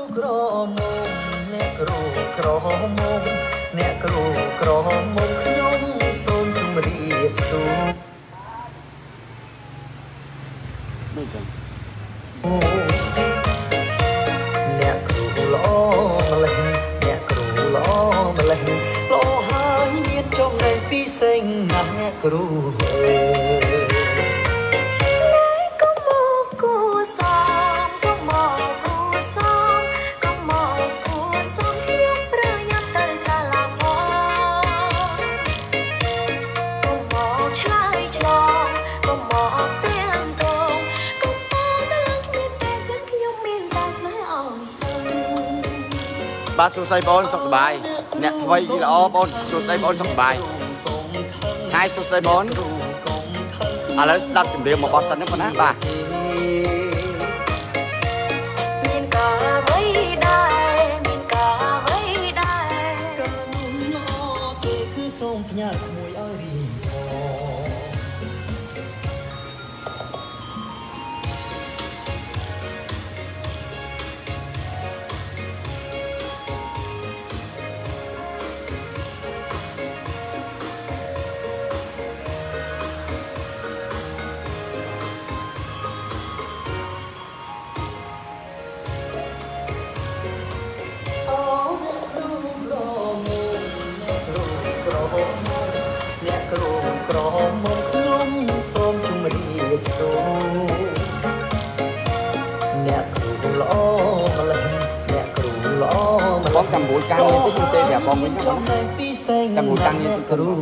ក្រមុំអ្នកគ្រូក្រមុំអ្នកគ្រូក្រមុំខ្ញុំសូមជម្រាបសួរដូចចឹងអ្នកគ្រូល្អម្លេះអ្នកគ្រូល្អម្លេះល្អហើយមានចំណេះពិសេសណាស់អ្នកគ្រូបាទសួស្តីបងសុខសប្បាយអ្នកថ្មីល្អបងសួស្តីបងសុខសប្បាយហើយសួស្តីបងឥឡូវស្ដាប់ចម្រៀងមកបោះសិនណាបងណាបាទមានកាអ្វីដែរមានកាអ្វីដែរកានុំល្អគេគឺសូមផ្ញើក្មួយឲ្យរៀងអ្នកគ្រូក្រមុំខ្ញុំសូមជម្រាបសួរអ្នកគ្រូល្អម្លេះអ្នកគ្រូល្អបងចាំមួយកាំងនេះទៅទេប្រាប់បងវិញណាបងចាំមួយកាំងនេះគ្រូ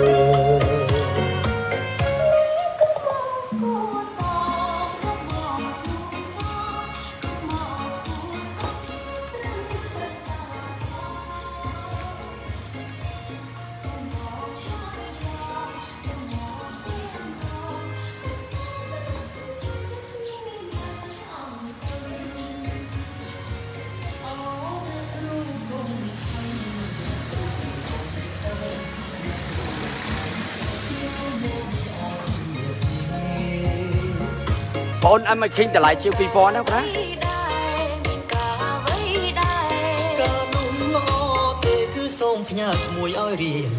បងអត់មកឃើញតម្លៃជាង 2000 ណាបងមានកាអ្វីដែរកានុំល្អគេគឺសូមផ្ញើក្មួយឲ្យរៀន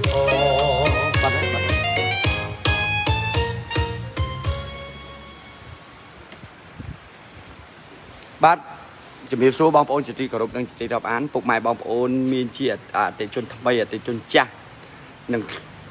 បាទជំរាបសួរបងប្អូនជាទីគោរពនិងជាទីរាប់អានពុកម៉ែបងប្អូនមានជាអតិជនថ្មីអតិជនចាស់និង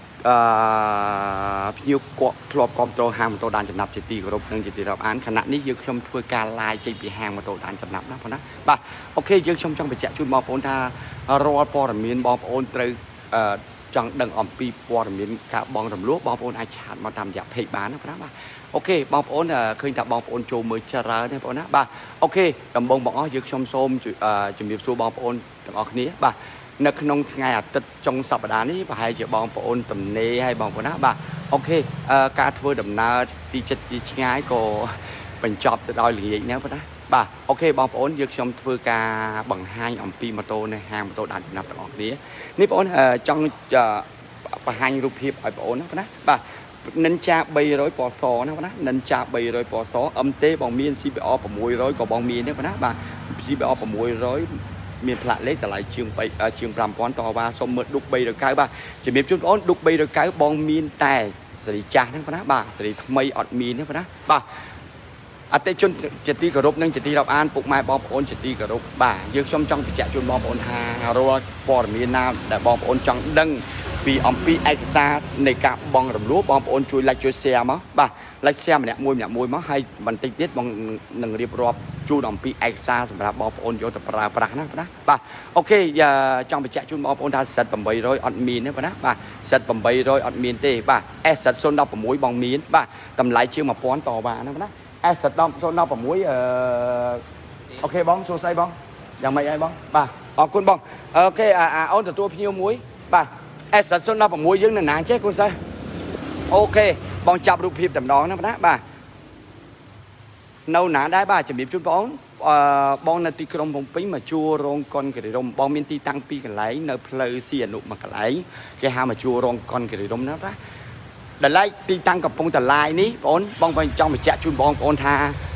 ភ្ញៀវគាត់ធ្លាប់គ្រប់គ្រងហាងម៉ូតូដានចំណាប់ជាទីគោរពនិងជាទីរាប់អានខណៈនេះយើងខ្ញុំធ្វើការ live ចេញពីហាងម៉ូតូដានចំណាប់ណាបងណាបាទអូខេយើងខ្ញុំចង់បញ្ជាក់ជូនបងប្អូនថារាល់ព័ត៌មានបងប្អូនត្រូវចង់ដឹងអំពីព័ត៌មានការបងរំលោះបងប្អូនអាចឆាតមកតាមរយៈ page បានណាបងណាបាទអូខេបងប្អូនឃើញថាបងប្អូនចូលមើលច្រើនទេបងណាបាទអូខេដំបូងបងអស់យើងខ្ញុំសូមជំរាបសួរបងប្អូនទាំងអស់គ្នាបាទនៅក្នុងថ្ងៃអាទិត្យចុងសប្តាហ៍នេះប្រហែលជាបងប្អូនទំនេរហើយបងប្អូនណាបាទអូខេការធ្វើដំណើរទីចិត្តទីឆ្ងាយក៏បញ្ចប់ទៅដោយល្ងាចណាបងណាបាទអូខេបងប្អូនយើងខ្ញុំធ្វើការបង្ហាញអំពីម៉ូតូនៅហាងម៉ូតូដានចំណាប់ទាំងអស់គ្នានេះបងប្អូនចង់បង្ហាញរូបភាពឲ្យបងប្អូនណាបងណាបាទនិនចា300ពណ៌សណាបងណានិនចា300ពណ៌សអឹមទេបងមាន CBR 600ក៏បងមានទេបងណាបាទ CBR 600មានផ្លាកលេខតម្លៃជាង 5000 តវ៉ាសុំមើលឌុក390បាទជំរាបជូនបងប្អូនឌុក390បងមានតែសេរីចាស់ហ្នឹងបងណាបាទសេរីថ្មីអត់មានទេបងណាបាទអតិជនជាទីគោរពនិងជាទីរាប់អានពុកម៉ែបងប្អូនជាទីគោរពបាទយើងខ្ញុំចង់បញ្ជាក់ជូនបងប្អូនថារាល់ព័ត៌មានណាដែលបងប្អូនចង់ដឹងពីអំពីឯកសារនៃការបងរំលោះបងប្អូនជួយ like ជួយ share មកបាទ like share ម្នាក់មួយមកហើយបន្តិចទៀតបងនឹងរៀបរាប់ជូនអំពីឯកសារសម្រាប់បងប្អូនយកទៅប្រើប្រាស់ណាបាទអូខេចង់បញ្ជាក់ជូនបងប្អូនថាសិត800អត់មានទេណាបាទសិត800អត់មានទេបាទ S សិត016បងមានបាទតម្លៃជាង 1000 តវ៉ាណាS សិត016អូខេបងសួស្ដីបងយ៉ាងម៉េចហើយបងបាទអរគុណបងអូខេអូនទទួលភ្ញៀវមួយបាទ S សិត016យើងនៅណាចេះកូនសិស្សអូខេបងចាប់រូបភាពតម្ដងណាបាទនៅណាដែរបាទជំរាបជូនបងបងនៅទីក្រុងភ្នំពេញមកជួររោងកុនគិរីរំបងមានទីតាំងពីរកន្លែងនៅផ្លូវសៀអនុមួយកន្លែងគេហៅមកជួររោងកុនគិរីរំណាបាទ ដែលឡែកទីតាំងកំពង់តឡាយនេះបងប្អូនចង់បញ្ជាក់ជូនបងប្អូនថា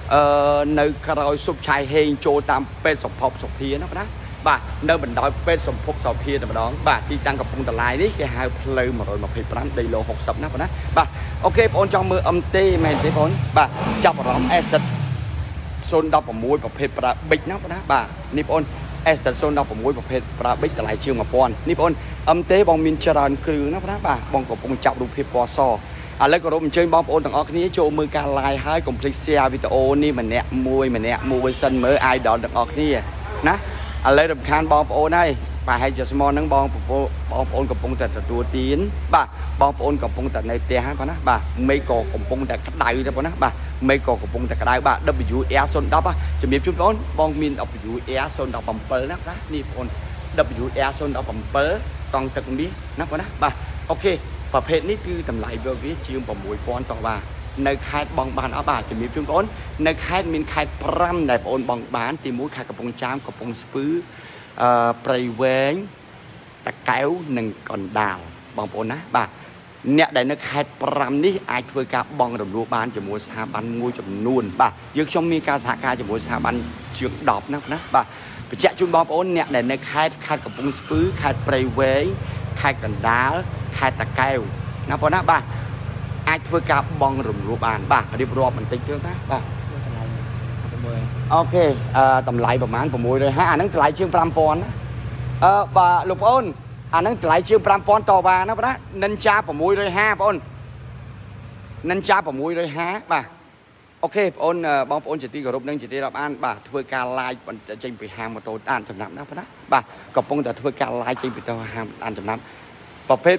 នៅក្រោយស៊ុបឆាយហេងចូលតាមពេទ្យសម្ភពសុភាណាបងណាបាទនៅបណ្ដោយពេទ្យសម្ភពសុភាតែម្ដងបាទទីតាំងកំពង់តឡាយនេះគេហៅផ្លូវ125ដីឡូ60ណាបងណាបាទអូខេបងអូនចង់មើល MT មែនទេបងបាទចាប់អារម្មណ៍ Asset 016ប្រភេទប្រើប៊ិចណាបងណាបាទនេះបងអូន Asset 016ប្រភេទប្រើប៊ិចតម្លៃជាង 1000នេះបងអូន MT បងមានច្រើនគ្រឿងណាបងណាបាទបងកំពុងចាប់រូបភាពពណ៌សឥឡូវក៏រំអញ្ជើញបងប្អូនទាំងអស់គ្នាចូលមើលការ live ហើយកុំភ្លេច share វីដេអូនេះម្នាក់មួយសិនមើល idol ទាំងអស់គ្នាណាឥឡូវរំខានបងប្អូនហើយបាទហើយជាស្មោះហ្នឹងបងប្អូនកំពុងតែទទួលទានបាទបងប្អូនកំពុងតែនៅផ្ទះហើយបងណាបាទមេក៏កំពុងតែក្តៅទេបងណាបាទមេក៏កំពុងតែក្តៅបាទ WR 010ជំរាបជូនបងមាន WR 017ណាបាទនេះបង WR 017កង់ទឹកមាសណាបងណាបាទអូខេប្រភេទនេះគឺតម្លៃវាជាង 6000 តោះបាទនៅខេត្តបងបានអត់បាទជំរាបជូនបងនៅខេត្តមានខេត្ត5ដែលបងបងបានទី1ខេត្តកំពង់ចាមកំពង់ស្ពឺព្រៃវែងតាកែវនិងកណ្ដាលបងប្អូនណាបាទអ្នកដែលនៅខេត្ត5នេះអាចធ្វើការបង់រំលោះបានជាមួយស្ថាប័នមួយចំនួនបាទយើងខ្ញុំមានការសហការជាមួយស្ថាប័នជាង10ណាបាទបញ្ជាក់ជូនបងប្អូនអ្នកដែលនៅខេត្តកំពង់ស្ពឺខេត្តព្រៃវែងខេត្តកណ្ដាលខេត្តតាកែវណាបងណាបាទអាចធ្វើការបង់រំលោះបានបាទរៀបរាប់បន្តិចទៀតណាបាទអូខេតម្លៃប្រហែល650អាហ្នឹងតម្លៃជាង 5000ណាបាទលោកប្អូនអាហ្នឹងតម្លៃជាង 5000 តវ៉ាណាបងណានិនចា650បងប្អូននិនចា650បាទអូខេបងប្អូនជាទីគោរពនិងជាទីរាប់អានបាទធ្វើការ live ចេញពីហាងម៉ូតូអានចំណាប់ណាបងណាបាទកំពុងតែធ្វើការ live ចេញពីហាងអានចំណាប់ប្រភេទ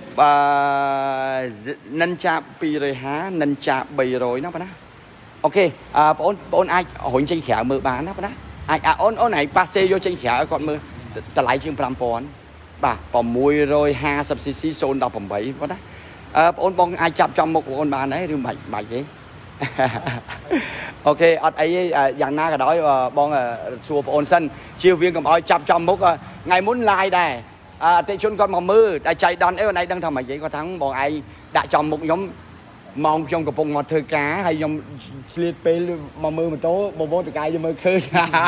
និនចា250និនចា300ណាបងណាអូខេបងប្អូនអាចរុញចេញក្រៅមើលបានណាបងណាអាចអូនឯងប៉ាសេយកចេញក្រៅឲ្យគាត់មើលតម្លៃជាង 5000 បាទ 650cc 018បងណាបងអាចចាប់ចំមុខបងបានហើយឬមិនបាច់ទេអូខេអត់អីទេយ៉ាងណាក៏ដោយបងសួរបងសិនជៀសវាងកុំឲ្យចាប់ចំមុខថ្ងៃមុន live ដែរអតិជនគាត់មកមើលតែចៃដន្យអីអូនឯងដឹងថាម៉េចទេគាត់ថាបងឯងដាក់ចំមុខខ្ញុំម៉ោងខ្ញុំកំពុងមកធ្វើការហើយខ្ញុំឆ្លៀតពេលមកមើលម៉ូតូបងតកាយមើលឃើញ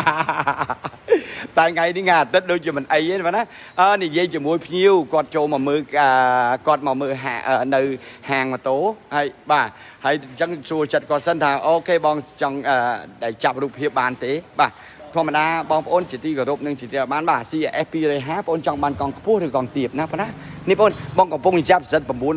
តែថ្ងៃនេះថ្ងៃអាទិត្យដូចជាមិនអីទេបងណានិយាយជាមួយភ្ញៀវគាត់ចូលមកមើលគាត់មកមើលនៅហាងម៉ូតូហើយបាទហើយអញ្ចឹងសួរចិត្តគាត់សិនថាអូខេបងចង់ដែលចាប់រូបភាពបានទេបាទធម្មតាបងប្អូនជាទីគោរពនិងជាទីបានបាទ CRS 250បងចង់បានកង់ខ្ពស់ឬកង់ទាបណាបងណានេះបងកំពុងចាប់ Z600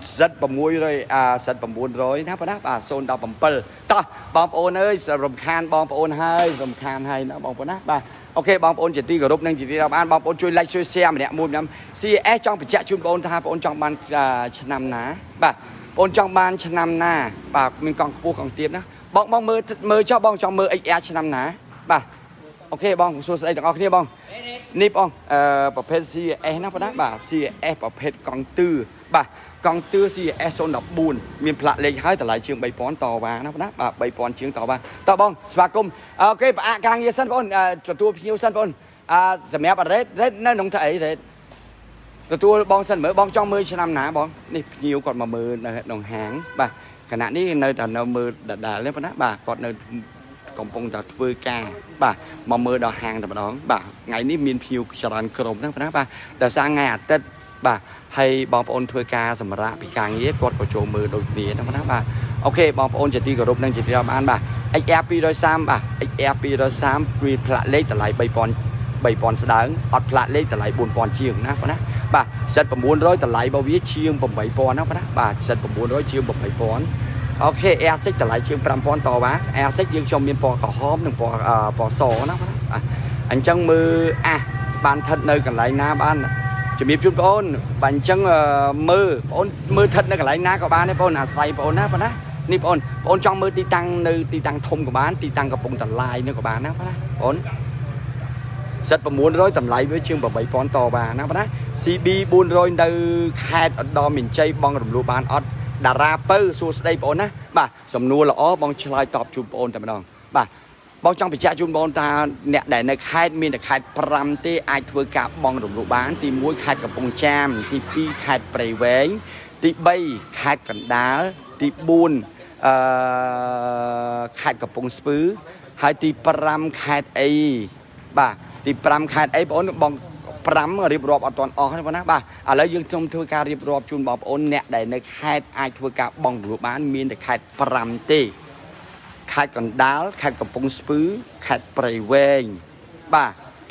ណាបងណាបាទ017តោះបងប្អូនអើយរំខានបងប្អូនហើយរំខានហើយណាបងប្អូនណាបាទអូខេបងប្អូនជាទីគោរពនិងជាទីរាប់អានបងប្អូនជួយ like ជួយ share ម្នាក់មួយម្នាក់ CRS ចង់បញ្ជាក់ជូនបងប្អូនថាបងប្អូនចង់បានឆ្នាំណាបាទបងប្អូនចង់បានឆ្នាំណាបាទមានកង់ខ្ពស់កង់ទាបណាបងមើលចុះបងចង់មើល XR ឆ្នាំណាបាទអូខេបងសួស្តីទាំងអស់គ្នាបងនេះបងប្រភេទ CRS ណាបងណាបាទ CRS ប្រភេទកង់ទឿបាទកង់ទឿ CRS 014មានផ្លាកលេខហើយតម្លៃជាង 3000 តវ៉ាណាបងណាបាទ 3000 ជាងតវ៉ាតើបងស្វាគមន៍អូខេផ្អាកការងារសិនបងទទួលភ្ញៀវសិនបងសម្រាប់រ៉េតនៅក្នុងថាអីរ៉េតទទួលបងសិនមើលបងចង់មើលឆ្នាំណាបងនេះភ្ញៀវគាត់មកមើលនៅក្នុងហាងបាទខណៈនេះនៅតែនៅមើលដដែលទេបងណាបាទគាត់នៅកំពុងតែធ្វើការបាទមកមើលដល់ហាងតែម្ដងបាទថ្ងៃនេះមានភ្ញៀវច្រើនក្រុមណាបងណាបាទដោយសារថ្ងៃអាទិត្យបាទហើយបងប្អូនធ្វើការសម្រាប់ពីការងារគាត់ក៏ចូលមើលដូចគ្នាណាបងណាបាទអូខេបងប្អូនជាទីគោរពនិងជាទីរាប់អានបាទ XR 230បាទ XR 230វាផ្លាកលេខតម្លៃ 3000 ស្ដើងអត់ផ្លាកលេខតម្លៃ 4000 ជាងណាបងណាបាទ Z900 តម្លៃរបស់វាជាង 8000 ណាបងណាបាទ Z900 ជាង 8000អូខេ Air6 តម្លៃជាង 5000 តវ៉ា Air6 យើងខ្ញុំមានពណ៌ក្រហមនិងពណ៌សណាបងណាអញ្ចឹងមើលបានស្ថិតនៅកន្លែងណាបានជំរាបជូនបងប្អូនបាទអញ្ចឹងមើលបងប្អូនមើលស្ថិតនៅកន្លែងណាក៏បានដែរបងប្អូនអាស្រ័យបងប្អូនណាបងណានេះបងប្អូនចង់មើលទីតាំងនៅទីតាំងធំក៏បានទីតាំងកំពង់តឡាយនៅក៏បានណាបងណាបងZ900 តម្លៃវាជាង 8000 តវ៉ាណាបងណា CB 400 នៅខេត្តឧត្តរមានជ័យបងរំលោះបានអត់តារាពៅសួស្ដីបងប្អូនណាបាទសំណួរល្អបងឆ្លើយតបជូនបងប្អូនតែម្ដងបាទបងចង់បញ្ជាក់ជូនបងប្អូនថាអ្នកដែលនៅខេត្តមានតែខេត្ត5ទេអាចធ្វើការបង់រំលោះបានទី1ខេត្តកំពង់ចាមទី2ខេត្តព្រៃវែងទី3ខេត្តកណ្ដាលទី4 ខេត្តកំពង់ស្ពឺហើយទី5ខេត្តអីបាទទី5ខេត្តអីបងប្អូនបង5រៀបរាប់អត់ទាន់អស់ទេបងណាបាទឥឡូវយើងខ្ញុំធ្វើការរៀបរាប់ជូនបងប្អូនអ្នកដែលនៅខេត្តអាចធ្វើការបង់រំលោះបានមានតែខេត្ត5ទេខេត្តកណ្ដាលខេត្តកំពង់ស្ពឺខេត្តព្រៃវែងបាទ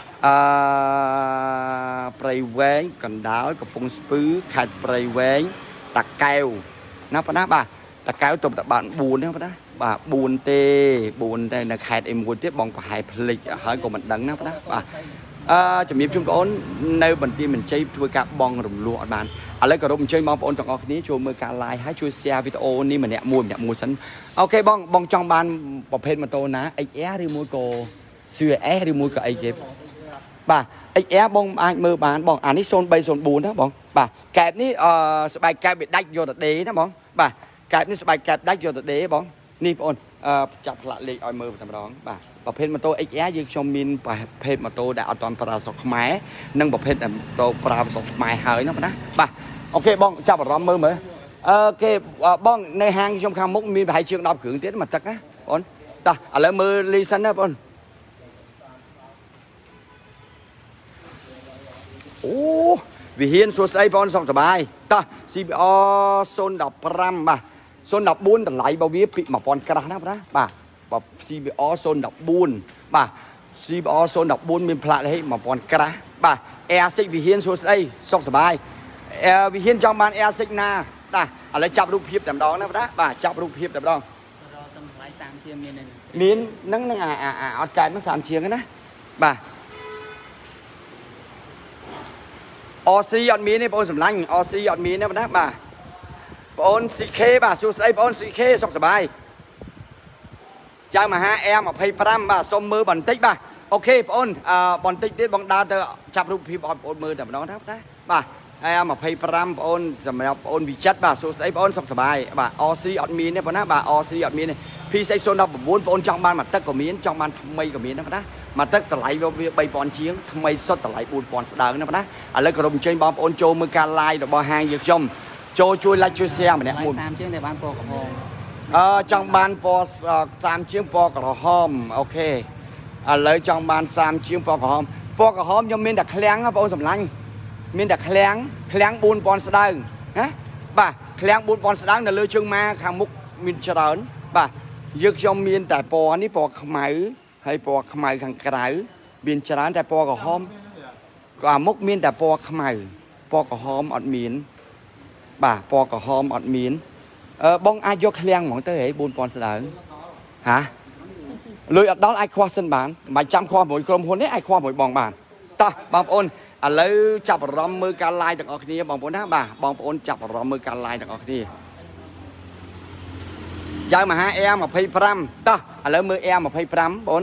ព្រៃវែងកណ្ដាលកំពង់ស្ពឺខេត្តព្រៃវែងតាកែវណាបងណាបាទតាកែវទៅតែបាន4ទេបងណាបាទ4ទេនៅខេត្តអីមួយទៀតបងប្រហែលភ្លេចហើយក៏មិនដឹងណាបងណាបាទជំរាបជូនបងប្អូននៅបន្ទាយមានជ័យធ្វើការបង់រំលោះអត់បានឥឡូវក៏រំអញ្ជើញបងប្អូនទាំងអស់គ្នាចូលមើលការ live ហើយជួយ share វីដេអូនេះម្នាក់មួយសិនអូខេបងចង់បានប្រភេទម៉ូតូណា XR ឬមួយក៏ CRS ឬមួយក៏អីគេបាទ XR បងអាចមើលបានបងអានេះ0304ណាបងបាទកែបនេះស្បែកកែបវាដាច់យកទៅដេណាបងបាទកែបនេះស្បែកកែបដាច់យកទៅដេបងនេះបងចាប់ផ្លាកលេខឲ្យមើលតែម្ដងបាទប្រភេទម៉ូតូ XR យើងខ្ញុំមានប្រភេទម៉ូតូដែលអត់ទាន់ប្រើស្រុកខ្មែរនិងប្រភេទម៉ូតូប្រើស្រុកខ្មែរហើយណាបាទអូខេបងចាប់អារម្មណ៍មើលអូខេបងនៅហាងខ្ញុំខាងមុខមានប្រហែលជាង10គ្រឿងទៀតមកទឹកណាបងតោះឥឡូវមើលលីសិនណាបងអូវិហារសួស្ដីបងសុខសប្បាយតោះ CBR 015បាទ014តម្លៃរបស់វាពី1000ក្រាស់ណាបាទCBR 014បាទ CBR 014មានផ្លាកលេខ1000ក្រាស់បាទ Air6 វិហារសួស្ដីសុខសប្បាយវិហារចង់បាន Air6 ណាបាទឥឡូវចាប់រូបភាពតែម្ដងណាបាទចាប់រូបភាពតែម្ដងរកតម្លៃ30ជាងមានហ្នឹងអត់កែបមក30ជាងណាបាទ OC អត់មានទេបងសម្លាញ់ OC អត់មានទេបាទបងអូន CK បាទសួស្ដីបងអូន CK សុខសប្បាយចៅមហា R25 បាទសុំមើលបន្តិចបាទអូខេបងអូនបន្តិចទៀតបងដើរទៅចាប់រូបភាពបងប្អូនមើលតែម្ដងណាបាទ R25 បងអូនសម្រាប់បងអូនវិចិត្របាទសួស្ដីបងអូនសុខសប្បាយបាទ OC អត់មានទេបងណាបាទ OC អត់មានទេ P619 បងអូនចង់បានមួយទឹកក៏មានចង់បានថ្មីក៏មានណាបាទមួយទឹកតម្លៃវា3000ជាងថ្មីសុទ្ធតម្លៃ4000ស្ដើងណាបាទឥឡូវក៏រំអញ្ជើញបងប្អូនចូលមើលការ live របស់ហាងយើងខ្ញុំចូលជួយ like ជួយ share ម្នាក់មួយ30ជាងតែបានពណ៌ក្រហមចង់បានពណ៌30ជាងពណ៌ក្រហមអូខេឥឡូវចង់បាន30ជាងពណ៌ក្រហមខ្ញុំមានតែឃ្លាំងបងប្អូនសម្លាញ់មានតែឃ្លាំង4000ស្ដើងណាបាទឃ្លាំង4000ស្ដើងនៅលើជើងម៉ាខាងមុខមានច្រើនបាទយើងខ្ញុំមានតែពណ៌នេះពណ៌ខ្មៅហើយពណ៌ខ្មៅខាងក្រៅមានច្រើនតែពណ៌ក្រហមក៏អាមុខមានតែពណ៌ខ្មៅពណ៌ក្រហមអត់មានបាទពណ៌ក្រហមអត់មានបងអាចយកឃ្លាំងហ្មងទៅហេ4000ស្ដើងហាលុយអត់ដល់អាចខ្វះសិនបានមិនចាំខ្វះមួយក្រុមហ៊ុននេះអាចខ្វះមួយបងបានតោះបងប្អូនឥឡូវចាប់អារម្មណ៍មើលការ live ទាំងអស់គ្នាបងប្អូនណាបាទបងប្អូនចាប់អារម្មណ៍មើលការ live ទាំងអស់គ្នាចៅមហា R25 តោះឥឡូវមើល R25 បងប្អូន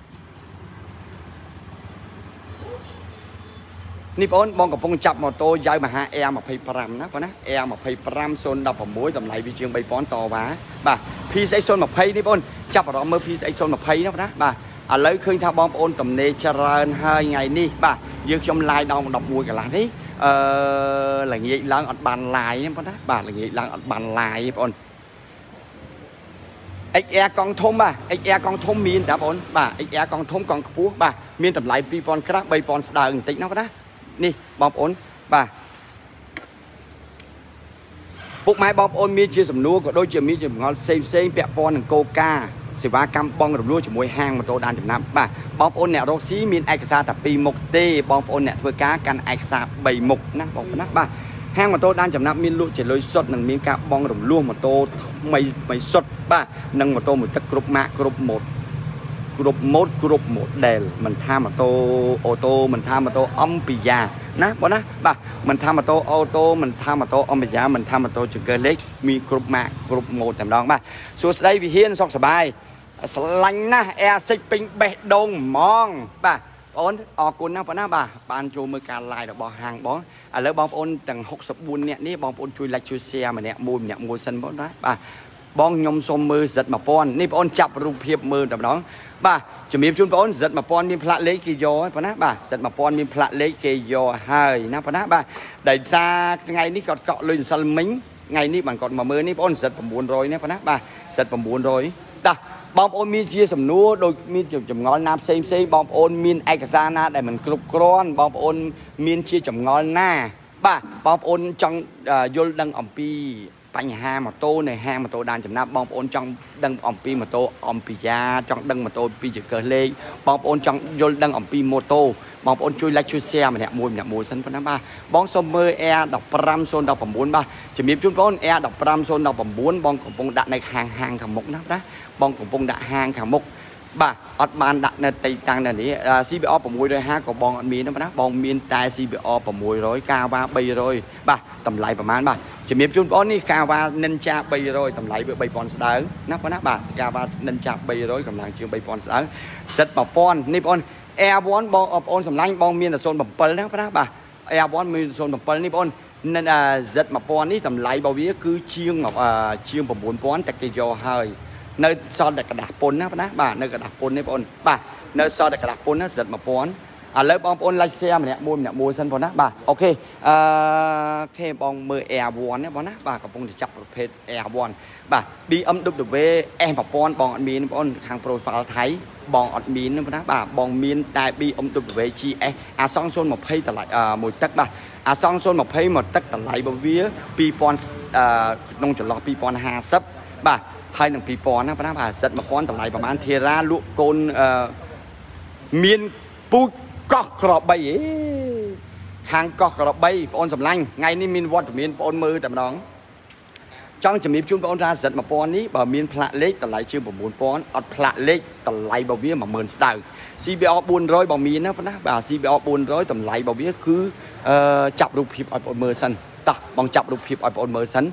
នេះបងបងកំពុងចាប់ម៉ូតូយ៉ាវមហា R25 ណាបងណា R25 016តម្លៃវាជាង3000តវ៉ាបាទ P620 នេះបងចាប់អារម្មណ៍មើល P620 ណាបងណាបាទឥឡូវឃើញថាបងប្អូនតំណេច្រើនហើយថ្ងៃនេះបាទយើងខ្ញុំ live ដល់11កន្លះនេះល្ងាចឡើងអត់បាន live ទេបងណាបាទល្ងាចឡើងអត់បាន live ទេបង XR កង់ធំបាទ XR កង់ធំមានតាបងបាទ XR កង់ធំកង់ខ្ពស់បាទមានតម្លៃ2000ក្រាស់3000ស្ដើងបន្តិចណាបងណានេះបងប្អូនបាទពុកម៉ែបងប្អូនមានជាសំណួរក៏ដូចជាមានចម្ងល់ផ្សេងពាក់ព័ន្ធនឹងកូកាសេវាកម្មបងរំលោះជាមួយហាងម៉ូតូដានចំណាប់បាទបងប្អូនអ្នករកស៊ីមានឯកសារតែ2មុខទេបងប្អូនអ្នកធ្វើការកាន់ឯកសារ3មុខណាបងប្អូនណាបាទហាងម៉ូតូដានចំណាប់មានលក់ជាលុយសុទ្ធនិងមានការបងរំលោះម៉ូតូថ្មីសុទ្ធបាទនិងម៉ូតូមួយទឹកគ្រប់ម៉ាកគ្រប់ម៉ូតគ្រប់ model មិនថាម៉ូតូអូតូមិនថាម៉ូតូអំពីយ៉ាណាបងណាបាទមិនថាម៉ូតូអូតូមិនថាម៉ូតូអំពីយ៉ាមិនថាម៉ូតូចង្កឹះលេខមានគ្រប់ម៉ាកគ្រប់ម៉ូតតែម្ដងបាទសួស្ដីវិហារសុខសប្បាយស្រឡាញ់ណាស់ R6 ពេញបេះដូងហ្មងបាទបងអរគុណណាស់បងណាបាទបានចូលមើលការ live របស់ហាងបងឥឡូវបងប្អូនទាំង64នាក់នេះបងប្អូនជួយ like ជួយ share ម្នាក់មួយសិនបងណាបាទបងខ្ញុំសូមមើលZ1000នេះបងចាប់រូបភាពមើលតែម្ដងបាទជំរាបជូនបងអូនZ1000មានផ្លាកលេខគេយកហើយបងណាបាទZ1000មានផ្លាកលេខគេយកហើយណាបងណាបាទដោយសារថ្ងៃនេះគាត់កក់លុយម្សិលមិញ ngày ní bạn còn mà mưa ní ôn giật 900នេះប៉ុណ្ណាបាទgiật 900តាបងប្អូនមានជាសំណួរដូចមានចម្ងល់ណាផ្សេងបងប្អូនមានឯកសារណាដែលមិនគ្រប់គ្រាន់បងប្អូនមានជាចម្ងល់ណាបាទបងប្អូនចង់យល់ដឹងអំពីបញ្ហាម៉ូតូនៅហាងម៉ូតូដានចំណាប់បងប្អូនចង់ដឹងអំពីម៉ូតូអំពីយ៉ាចង់ដឹងម៉ូតូពីចង្កឹះលេខបងប្អូនចង់យល់ដឹងអំពីម៉ូតូបងប្អូនជួយ like ជួយ share ម្នាក់មួយសិនប៉ុណ្ណាបាទបងសូមមើល Air 15019បាទជំរាបជូនបងប្អូន Air 15019បងកំពុងដាក់នៅហាងខាងមុខណាបងកំពុងដាក់ហាងខាងមុខបាទអត់បានដាក់នៅទីតាំងនៅនេះ CBR 650ក៏បងអត់មានទេណាបងមានតែ CBR 600 Kawa 300បាទតម្លៃប្រហែលបាទជំរាបជូនបងប្អូននេះ Kawa Ninja 300តម្លៃវា 3000 ស្ដើងណាបងណាបាទ Kawa Ninja 300កម្លាំងជាង 3000 ស្ដើងសិត 1000 នេះបងប្អូន Air 1បងប្អូនសម្លាញ់បងមានតែ07ណាបងណាបាទ Air 1មាន07នេះបងប្អូនZ 1000នេះតម្លៃរបស់វាគឺជាង 9000តែគេយកហើយនៅសល់តែกระดาษពុនណាបងណាបាទនៅกระดาษពុននេះបងប្អូនបាទនៅសល់តែกระดาษពុនណា Z 1000ឥឡូវបងប្អូន like share ម្នាក់មួយសិនបងណាបាទអូខេគេបងមើល Air 1ណាបងណាបាទកំពុងតែចាប់ប្រភេទ Air 1បាទ BMW S1000 បងអត់មានបងប្អូនខាង profile ថៃបងអត់មានណាបងណាបាទបងមានតែ BMW GS អាសង់020តម្លៃមួយទឹកបាទអាសង់020មួយទឹកតម្លៃរបស់វា2000ក្នុងចន្លោះ2050បាទហើយនឹង2000ណាបងណាបាទសិត1000តម្លៃប្រហែលធារាលក់កូនមានពូជកោះក្របីខាងកោះក្របីបងអូនសម្លាញ់ថ្ងៃនេះមានវត្តមានបងអូនមើលតែម្ដងចង់ជំរាបជូនបងអូនថាសិត1000នេះបើមានផ្លាកលេខតម្លៃជាង 9000 អត់ផ្លាកលេខតម្លៃរបស់វា 10000 ស្ដើង CBR 400បងមានណាបងណាបាទ CBR 400តម្លៃរបស់វាគឺចាប់រូបភាពឲ្យបងអូនមើលសិនតោះបងចាប់រូបភាពឲ្យបងអូនមើលសិន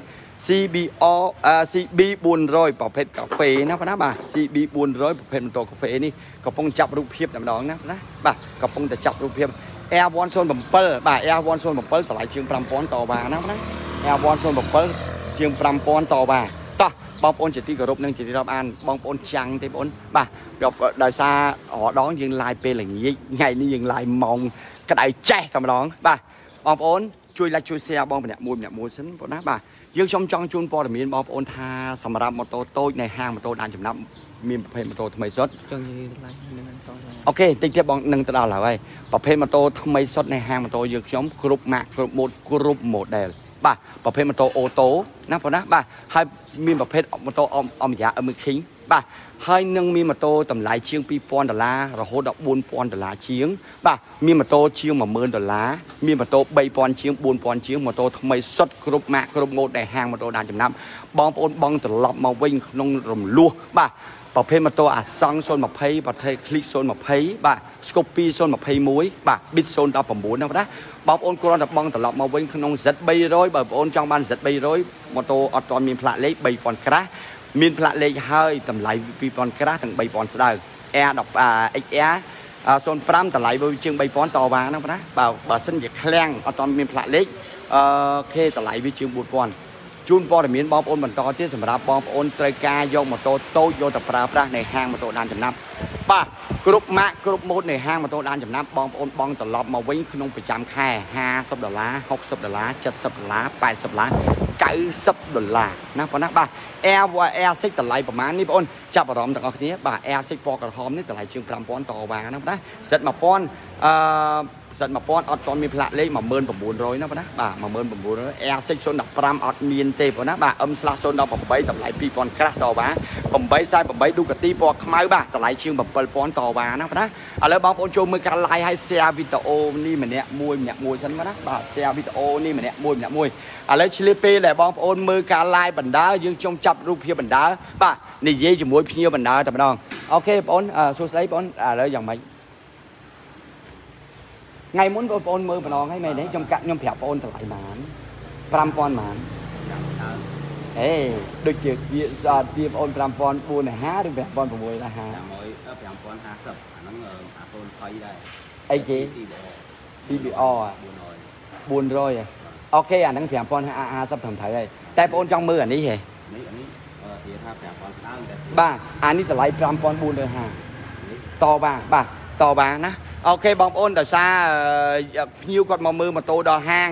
CB 400ប្រភេទកាហ្វេណាបងណាបាទ CB 400ប្រភេទម៉ូតូកាហ្វេនេះកំពុងចាប់រូបភាពតែម្ដងណាបាទកំពុងតែចាប់រូបភាព Air 107បាទ Air 107តម្លៃជាង 5000 តវ៉ាណាបងណា Air 107ជាង 5000 តវ៉ាតោះបងប្អូនជាទីគោរពនិងជាទីរាប់អានបងប្អូនចាំងទេបងប្អូនបាទដោយសាររដងយើង live ពេលល្ងាចថ្ងៃនេះយើង live ម៉ោងក្តៅចេះតែម្ដងបាទបងប្អូនជួយ like ជួយ share បងម្នាក់មួយសិនបងណាបាទយើងខ្ញុំចង់ជូនព័ត៌មានបងប្អូនថាសម្រាប់ម៉ូតូតូចនៅហាងម៉ូតូដានចំណាប់មានប្រភេទម៉ូតូថ្មីសុទ្ធចង់និយាយឡើងនឹងតអូខេតិចទៀតបងនឹងទៅដល់ហើយប្រភេទម៉ូតូថ្មីសុទ្ធនៅហាងម៉ូតូយើងខ្ញុំគ្រប់ម៉ាកគ្រប់ម៉ូតគ្រប់ model បាទប្រភេទម៉ូតូអូតូណាបងណាបាទហើយមានប្រភេទម៉ូតូអមយ៉ាអមឃីងបាទហើយនឹងមានម៉ូតូតម្លៃជាង$2000រហូតដល់$4000ជាងបាទមានម៉ូតូជាង$10000មានម៉ូតូ3000ជាង4000ជាងម៉ូតូថ្មីសុទ្ធគ្រប់ម៉ាកគ្រប់ម៉ូតដែលហាងម៉ូតូដានចំណាប់បងប្អូនបងត្រឡប់មកវិញក្នុងរំលោះបាទប្រភេទម៉ូតូអាសង់020ប្រភេទ Click 020បាទ Scoopy 021បាទ Bit 019ណាបងណាបងប្អូនគ្រាន់តែបងត្រឡប់មកវិញក្នុង Z 300បើបងប្អូនចង់បាន Z 300ម៉ូតូអត់ទាន់មានផ្លាកលេខ3000ក្រាស់មានផ្លាកលេខហើយតម្លៃ2000ក្រាស់ទាំង3000ស្ដើង Air XR 05តម្លៃវាជាង3000តវ៉ាណាបងណាបើសិនជាឃ្លាំងអត់ទាន់មានផ្លាកលេខគេតម្លៃវាជាង4000ជូនព័ត៌មានបងប្អូនបន្តទៀតសម្រាប់បងប្អូនត្រូវការយកម៉ូតូតូចយកទៅប្រើប្រាស់នៅហាងម៉ូតូដានចំណាប់បាទគ្រប់ម៉ាកគ្រប់ម៉ូតនៅហាងម៉ូតូដានចំណាប់បងប្អូនបងត្រឡប់មកវិញក្នុងប្រចាំខែ$50 $60 $70 $80 $90 ណាបងណាបាទ Air 6តម្លៃប្រហែលនេះបងប្អូនចាប់អារម្មណ៍ទាំងអស់គ្នាបាទ Air 6ពណ៌ក្រហមនេះតម្លៃជាង5000តវ៉ាណាបងណា Z 1000 Z 1000អត់ទាន់មានផ្លាកលេខ19900ណាបងណាបាទ19900 Air 6 015អត់មានទេបងណាបាទ M/018 តម្លៃ2000ក្រាស់តវ៉ា848 Ducati ពណ៌ខ្មៅបាទតម្លៃជាង7000តវ៉ាណាបងណាឥឡូវបងប្អូនចូលមើលការ live ហើយ share វីដេអូនេះម្នាក់មួយសិនបងណាបាទ share វីដេអូនេះម្នាក់មួយឥឡូវឆ្លៀតពេលដែលបងប្អូនមើលការ live បណ្ដាយើងខ្ញុំចាប់រូបភាពបណ្ដាបាទនិយាយជាមួយភ្ញៀវបណ្ដាតែម្ដងអូខេបងប្អូនសួស្ដីបងប្អូនឥឡូវយ៉ាងម៉េចថ្ងៃមុនបងប្អូនមើលម្ដងហើយមែនទេខ្ញុំកាត់ខ្ញុំប្រាប់បងប្អូនតម្លៃប៉ុន្មាន5000ប៉ុន្មានអេដូចជាវាទាបងប្អូន5450ឬ5650 5050អាហ្នឹងអា020ដែរអីគេ CBR 400អូខេអាហ្នឹង5050ត្រឹមត្រូវហើយតែបងប្អូនចង់មើលអានេះហ៎នេះនិយាយថា5000ស្ដើងតែបាទអានេះតម្លៃ5450តបាទតបាណាអូខេបងប្អូនដោយសារភ្ញៀវគាត់មកមើលម៉ូតូដល់ហាង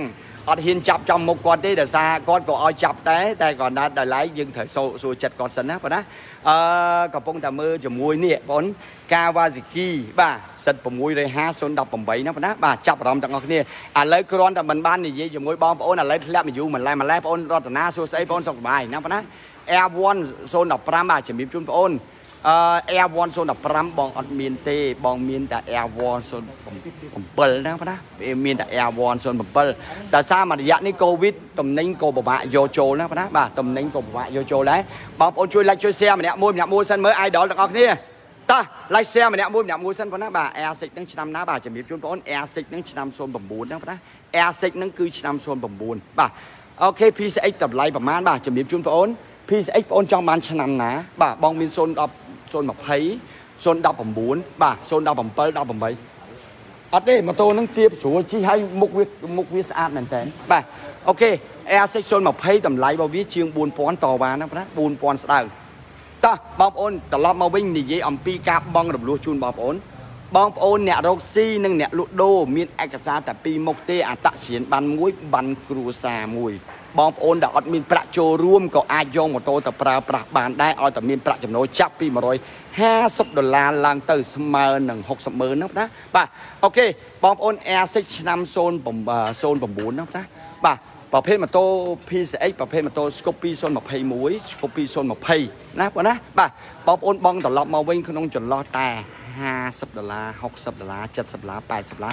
อดหินจับจำมุกก่อนที่เดี๋ยวซาก่อนก็เอาจับแต่ก่อนนั้นได้ไล่ยังถ่ายโซจัดก่อนสันนะปะนะกับพงแต่มือจะมวยเนี่ยปนกาวาซิกิบ่าสัตว์ผมมวยเลยฮะโซนดับผมใบนะปะนะบ่าจับรำต่างกันเนี่ยเลยกรอนแต่มันบ้านนี่จะมวยบอลปนเลยแลบมันอยู่มันไล่ปนรอดหน้าโซไซปนสองใบนะปะนะแอร์วอนโซนดับพระมาจะมีจุนปนแอร์วอนโซนดับพระบองอดเมียนเตบองเมียนแต่แอร์วอนโซนผมเปิลนะปะนะเมียนแต่แอร์วอนโซนผมเปิลแต่ซามาระยะนี้โควิดตำแหน่งโกบะโยโจนะปะนะบ่าตำแหน่งโกบะโยโจเลยบองปนช่วยไล่ช่วยเสียมันเนี่ยมวยสันเมื่อไอดอลต่างกันเนี่ยตาไล่เสียมันเนี่ยมวยสันปะนะบ่าแอร์สิกนั่งชนะนะบ่าจะมีจุนปนแอร์สิกนั่งชนะโซนผมบูนนะปะนะแอร์สิกนั่งคือชนะโซนผมบูนบ่าโอเคพีซีไอตับไล่ประมาณบ่าจะมีจุนปนพีซีไอปนจองมันชนะนะบ่าบองมีโซนโซนแบบไผ่โซนดาวผมบุญบ่าโซนดาวผมเปิลดาวผมใบอันนี้มาโตนั่งเทียบสูชี้ให้มุกวิสอาร์นั่นแต่บ่าโอเคแอร์เซ็กโซนแบบไผ่ต่ำไหลบ่าวิเชียงบุญปอนต่อมานะพระบุญปอนสตาร์ตาบองโอนตลอดมาวิ่งหนีเยี่ยมปีกาบองดับลูชูนบองโอนเนี่ยโรซี่นึงเนี่ยลุโดมีเอกสารแต่ปีมกเตอัตเสียนบันมุ้ยบันครูซามวยบองโอนดอกมีประโจร่วมกับอาญงมาโตแต่ปราบานได้เอาแต่มีประจำนวนจับปีมา$150ล้างเตอร์สมาร์160,000นะป่ะโอเคบองโอนแอร์เซ็กชนำโซนผมบุญนะป่ะประเภทมาโตพีเอ็กประเภทมาโตสกอปีโซนมาเพย์มุ้ยสกอปีโซนมาเพย์นะป่ะนะป่ะบองโอนบองตลอดมาวิ่งขนมจนรอแต่$50 $60 $70 $80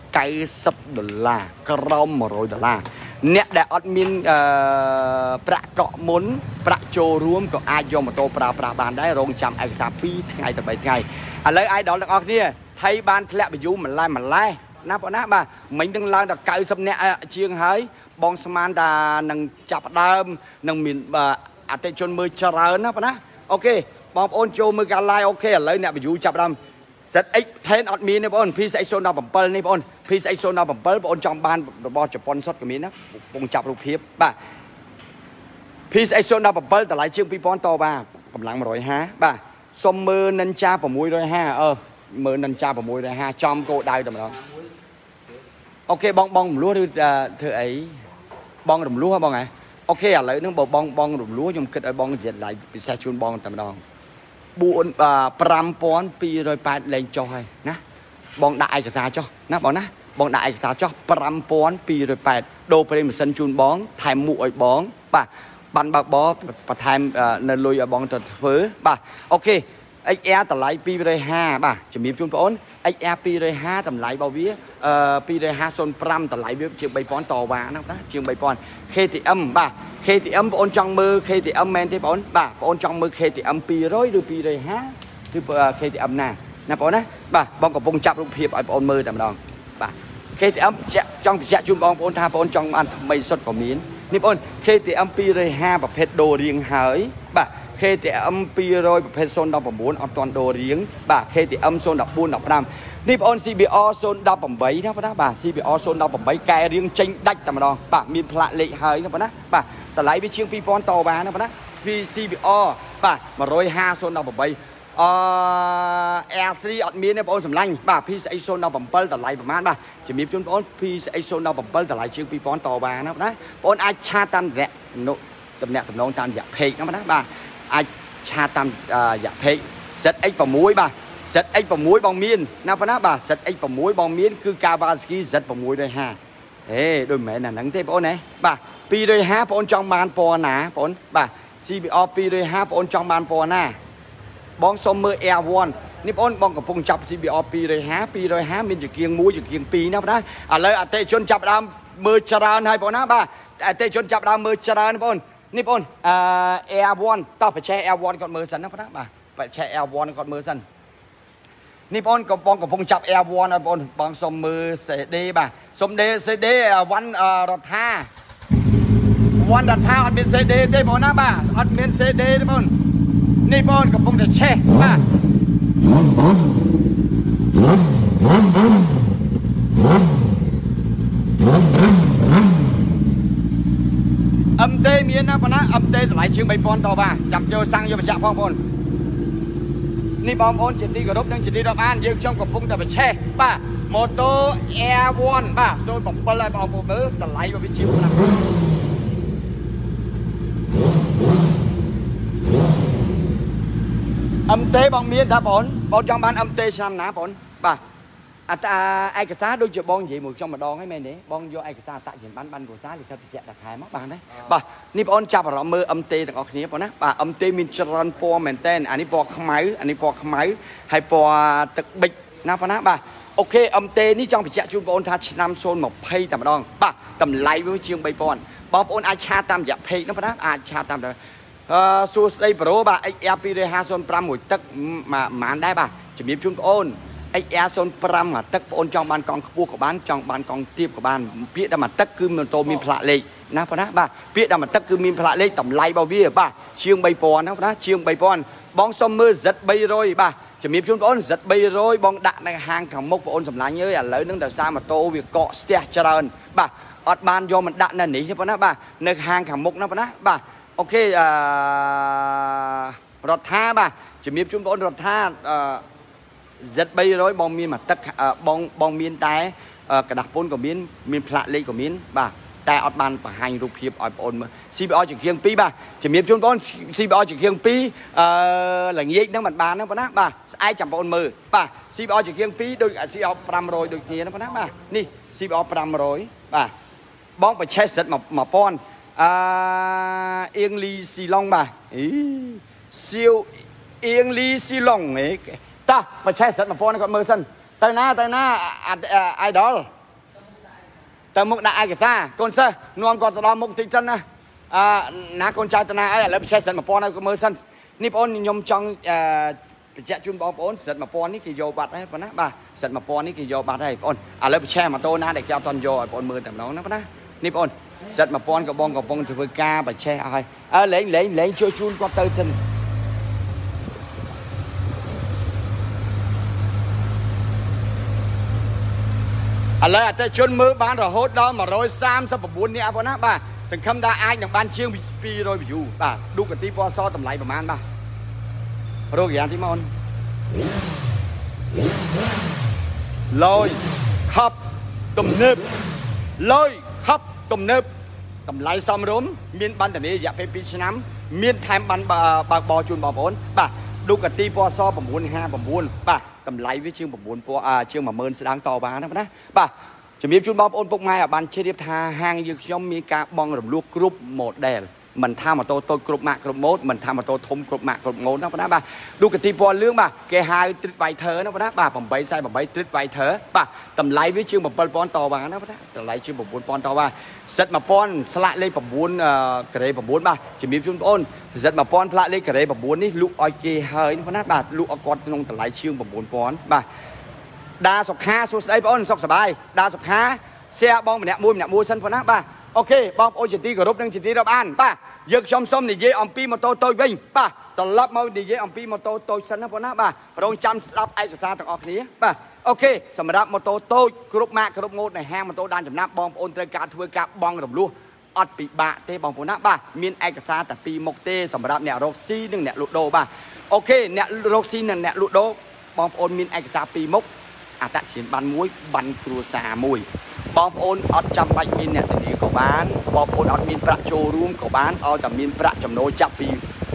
$90 กรัม$100เนี่ยได้อดมินประเกาะมุนประโจร่วมกับอาญงมาโตปราบานได้โรงจำเอกสารปีไงแต่ไปไงอะไรไอ้ดอกออกเนี่ยไทยบ้านแผลไปยุ่มันไล่นะปะนะบ่าmình đang làm đặc cày sập nè chiêng hái bong sman đà nâng chập đơm nâng miền à tây chôn mưa chờ nó pะนะโอเคบองโอนโจมือการไล่โอเคเลยเนี่ยไปอยู่จับดำเสร็จไอ้เทนอดมีเนี่ยบอนพี่ใส่โซนดาวบัมเปิลนี่บอนพี่ใส่โซนดาวบัมเปิลบอนจอมบานบอลจะปอนซอดกับมีนะปงจับลูกเพียบบ่าพี่ใส่โซนดาวบัมเปิลแต่หลายเชียงพี่ปอนต่อบ่ากำลัง150บ่าสมมือนันจ่าผมมวย150มือนันจ่าผมมวย150จอมโกได้แต่มาแล้วโอเคบองรู้ดูเธอไอ้บองรู้ว่าบองไงโอเคอะไรนึกบอกบองรู้ยมคิดไอ้บองเจ็ดไหลไปแซ่ชวนบองแต่มาดองบุญปรำป้อนปีโดยไปแรงจอยนะบองได้กับซาจ้อนะบอกนะบองได้กับซาจ้อปรำป้อนปีโดยไปโดไปเรียนสันชวนบองไทยมุ้ยบองป่ะบันบักบอปะไทยเนลุยบองตัดเฟื้อป่ะโอเคไอแอร์แต่ไหลปีโดย5ป่ะจะมีชวนป้อนไอแอร์ปีโดย5แต่ไหลเบาวิปีโดย5โซนปรำแต่ไหลวิเชียงใบป้อนต่อวานะเชียงใบป้อนเคติอัมป่ะเคติอัมปอนจังมือเคติอัมแมนที่ปอนบ่าปอนจังมือเคติอัมปีร้อยหรือปีเลยฮะคือเคติอัมน่ะนะปอนนะบ่าบองกับปงจับลูกเพียบไอปอนมือแต่มาดองบ่าเคติอัมจะจังจะจุนบองปอนท่าปอนจังอันไม่สดกว่ามีนนี่ปอนเคติอัมปีเลย5ประเภทโดเรียงหายบ่าเคติอัมปีร้อยประเภทโซนดาวผมบุญเอาตอนโดเรียงบ่าเคติอัมโซนดาวบุญดาวพรำนี่ปอนCBOโซนดาวผมใบนะปะนะบ่าCBOโซนดาวผมใบแกเรียงเจงดักแต่มาดองบ่ามีพละเละหายนะปะนะบ่าแต่ไหลไปเชียงปีปอนต่อมานะปะนะ PCBO ป่ะมา150โซนดาวผมใบAir3 อดมีเนี่ยปอนสำลังป่ะพี่ใส่โซนดาวผมเปิลแต่ไหลประมาณป่ะจะมีจนปอนพี่ใส่โซนดาวผมเปิลแต่ไหลเชียงปีปอนต่อมานะปะนะปอนอาชาตันแหละโนตำแหน่งตำแหน่งตามอยากเพกนะปะนะป่ะอาชาตันอยากเพกเซตเอ็กประมุ้ยป่ะเซตเอ็กประมุ้ยบองมีนนะปะนะป่ะเซตเอ็กประมุ้ยบองมีนคือกาบาสกีเซตประมุ้ยด้วย5โดยแม่น่ะหนังเทปอนไหนป่ะปีโดย5ปอนจองบานปอหนาปอนป่ะ CBO ปีโดย5ปอนจองบานปอหน้าบองสมมือแอร์วอนนี่ปอนบองกับพงจับ CBO ปีโดย5มีจะเกียงมูจะเกียงปีนะปะนะเลยเตะชนจับดำมือจราให้ปอนนะป่ะเตะชนจับดำมือจราปอนนี่ปอนแอร์วอนต้องไปแช่แอร์วอนก่อนมือสันนะปะนะป่ะไปแช่แอร์วอนก่อนมือสันนี่ปอนกับปองกับพงจับแอร์วอนปอนบองสมมือเสดีป่ะสมเดเสดีวันรัฐาวันรัฐาอันเป็นเสดีได้ปอนนะป่ะอันเป็นเสดีได้ปอนนี่ปอนกับพงจะแช่ป่ะเตมีนะปะนะเตไหลเชียงใบปอนต่อป่ะจับเจอสั่งโยมจับพ่อปอนนี่บอมโอนจิตดีกรบนั่งจิตดีรับอ่านยืมช่องกับพุ่งแต่ไปแช่ป่ะโมโตแอร์วอนป่ะโซนผมเปิดเลยบอมผมมือแต่ไหลมาไปชิวนะเตบองเมียนท่าผลบอลจังบ้านเตชามหนาผลป่ะไอ้กระซ่าดูจะบองgì một trong mà đòn ấy mày đấy bong vô aiกระซ่าtại hiện bán củaซ่าthì sao thì sẽ đặt hai móc bàn đấyป่ะนี่บอลจับเรามือเตต่างออกนี้ป่ะนะป่ะเตมีจรันปอเหมือนเต้นอันนี้ปอขมายอันนี้ปอขมายให้ปอตึกบิกนะป่ะนะป่ะโอเคเตนี่จังไปแจกจุนบอลท่าชินำโซนหมกเพย์แต่มาดองป่ะตำไล่ไว้เชียงใบบอลบอลอาชาตามอย่าเพย์นะป่ะนะอาชาตามเลยสู้ได้โปรบ่ะไอเอฟพีได้5 โซนปรำหมดตึกมาได้ป่ะจะมีชุนโอนไอเอฟโซนปรำอ่ะตึกโอนจองบานกองขบวนของบ้านจองบานกองเทียบของบ้านเพี้ยดมาตึกคือมันโตมีพละเล็กนะพ่อนะป่ะเพี้ยดมาตึกคือมีพละเล็กต่ำไล่เบาเบี้ยป่ะเชียงใบปอนนะพ่อนะเชียงใบปอนบองส้มมือจัดใบโรยป่ะจะมีชุนโอนจัดใบโรยบองด่าในห้างของมกโอนสำลังเยอะอ่ะเลยนึกแต่ซามาโตวิเกาะสเตียเจริญป่ะอดบานโยมันด่านั่นหนีใช่ป่ะนะป่ะในห้างของมกนะป่ะนะป่ะโอเครถท่าป่ะจะมีชุมพลรถท่าจัดใบร้อยบองมีนมาตักบองมีนแต่กระดักปนกับมีนพละเล็กกับมีนป่ะแต่อดบานป่ะให้รูปเพียบอดปนมาซีบีอจะเคียงปีป่ะจะมีชุมพลซีบีอจะเคียงปีหลังยี่นั่งบัดบานนะป่ะนะป่ะไอ้จับปนมือป่ะซีบีอจะเคียงปีโดยซีบีอปรำโรยโดยเนี้ยนะป่ะนะป่ะนี่ซีบีอปรำโรยป่ะบองไปเช็ดเสร็จมาป้อนเอียงลีซีลองบ่ะซิวเอียงลีซีลองนี่ตาไปใช้สัตว์มาป้อนกับมือสั้นตาหน้าไอดอลแต่มุกได้ไอกระซ่าคนเซ่นวมก่อนตลอดมุกติดสั้นนะนาคนชายตาหน้าไอ้แล้วไปใช้สัตว์มาป้อนกับมือสั้นนี่ป้อนยมจังแจกจุนบอลป้อนสัตว์มาป้อนนี่คือโยบัดให้ป้อนนะบ่ะสัตว์มาป้อนนี่คือโยบัดให้ป้อนแล้วไปแช่มาโตนะเด็กจะเอาตอนโยป้อนมือแต่น้องนะป้อนนะนี่ป้อนสัตว์มาป้อนกับบองถือกาไปแช่อะไรเล่งช่วยชุนก็เติมสินอะไรแต่ชนมือบ้านเราโหดดอมา130สับบุญนี่เอานะบ่าสังคมได้อ้ายอย่างบ้านเชียงปีโดยอยู่บ่าดูกันที่ปอซอตำไหลประมาณบ่าโรคอย่างที่มันลอยขับตุ่มเนิบลอยขับตุ่มเนิบตำไลซ้อมรุมมีนบันแต่นี้อยากเป็นปีชน้ำมีนแทมบันบอจุนบอผลป่ะดูกตีปอซอประมูล5ประมูลป่ะตำไลวิชื่อประมูลปอชื่อมาเมินแสดงต่อมานะป่ะจะมีจุนบอผลปกไม้บันเชียบทาห้างยึกย่อมมีการบองรำลูกกรุ๊ปโมเดลมันทำมาโตกรุ๊ปมากรุ๊ปโมดมันทำมาโตทมกรุ๊ปมากรุ๊ปโมดนะป่ะดูกตีปอเรื่องป่ะแกหายติดใบเธอนะป่ะผมใบใส่ผมใบติดใบเธอป่ะตำไลวิชื่อมาปอนต่อมานะป่ะตำไลชื่อประมูลปอนต่อว่าเสร็จมาป้อนสละเลยประบุญกระเรประบุญบ่าจะมีชุนป้อนเสร็จมาป้อนพระเลยกระเรประบุญนี่ลูกออยเกเฮยนี่พนักบ่าลูกอกอดนงแต่ไหลเชื่อประบุญป้อนบ่าดาสกขาสุดไอ้ป้อนสกสบายดาสกขาเสียบองเนี่ยมูสันพนักบ่าโอเคบองโอจิตีกรบนั่งจิตีรับอ่านป่ะยึกชมส้มนี่เย่อมปีมาโตวิ่งป่ะตลบมานี่เย่อมปีมาโตสันนะพนักบ่าพระองค์จำรับไอ้กษัตริย์ต่างออกนี้ป่ะโอเคสำหรับมอโตโต้กรุ๊ปมากกรุ๊ปโง่ในห้างมอโตด้านจำนับบองโอนเตอร์การทัวร์กับบองรำลูอดปีบะเตบองปูนักบ่ามีนไอกษาแต่ปีมกเตสำหรับเนี่ยโรซีนึงเนี่ยลุโดบ่าโอเคเนี่ยโรซีนึงเนี่ยลุโดบองโอนมีนไอกษาปีมกอาจจะเสียนบันมุ้ยบันครูสามุ้ยบองโอนอดจำใบมีนเนี่ยแต่นี้ก็บ้านบองโอนอดมีนประโจรูมก็บ้านเอาแต่มีนประจำโนจับปี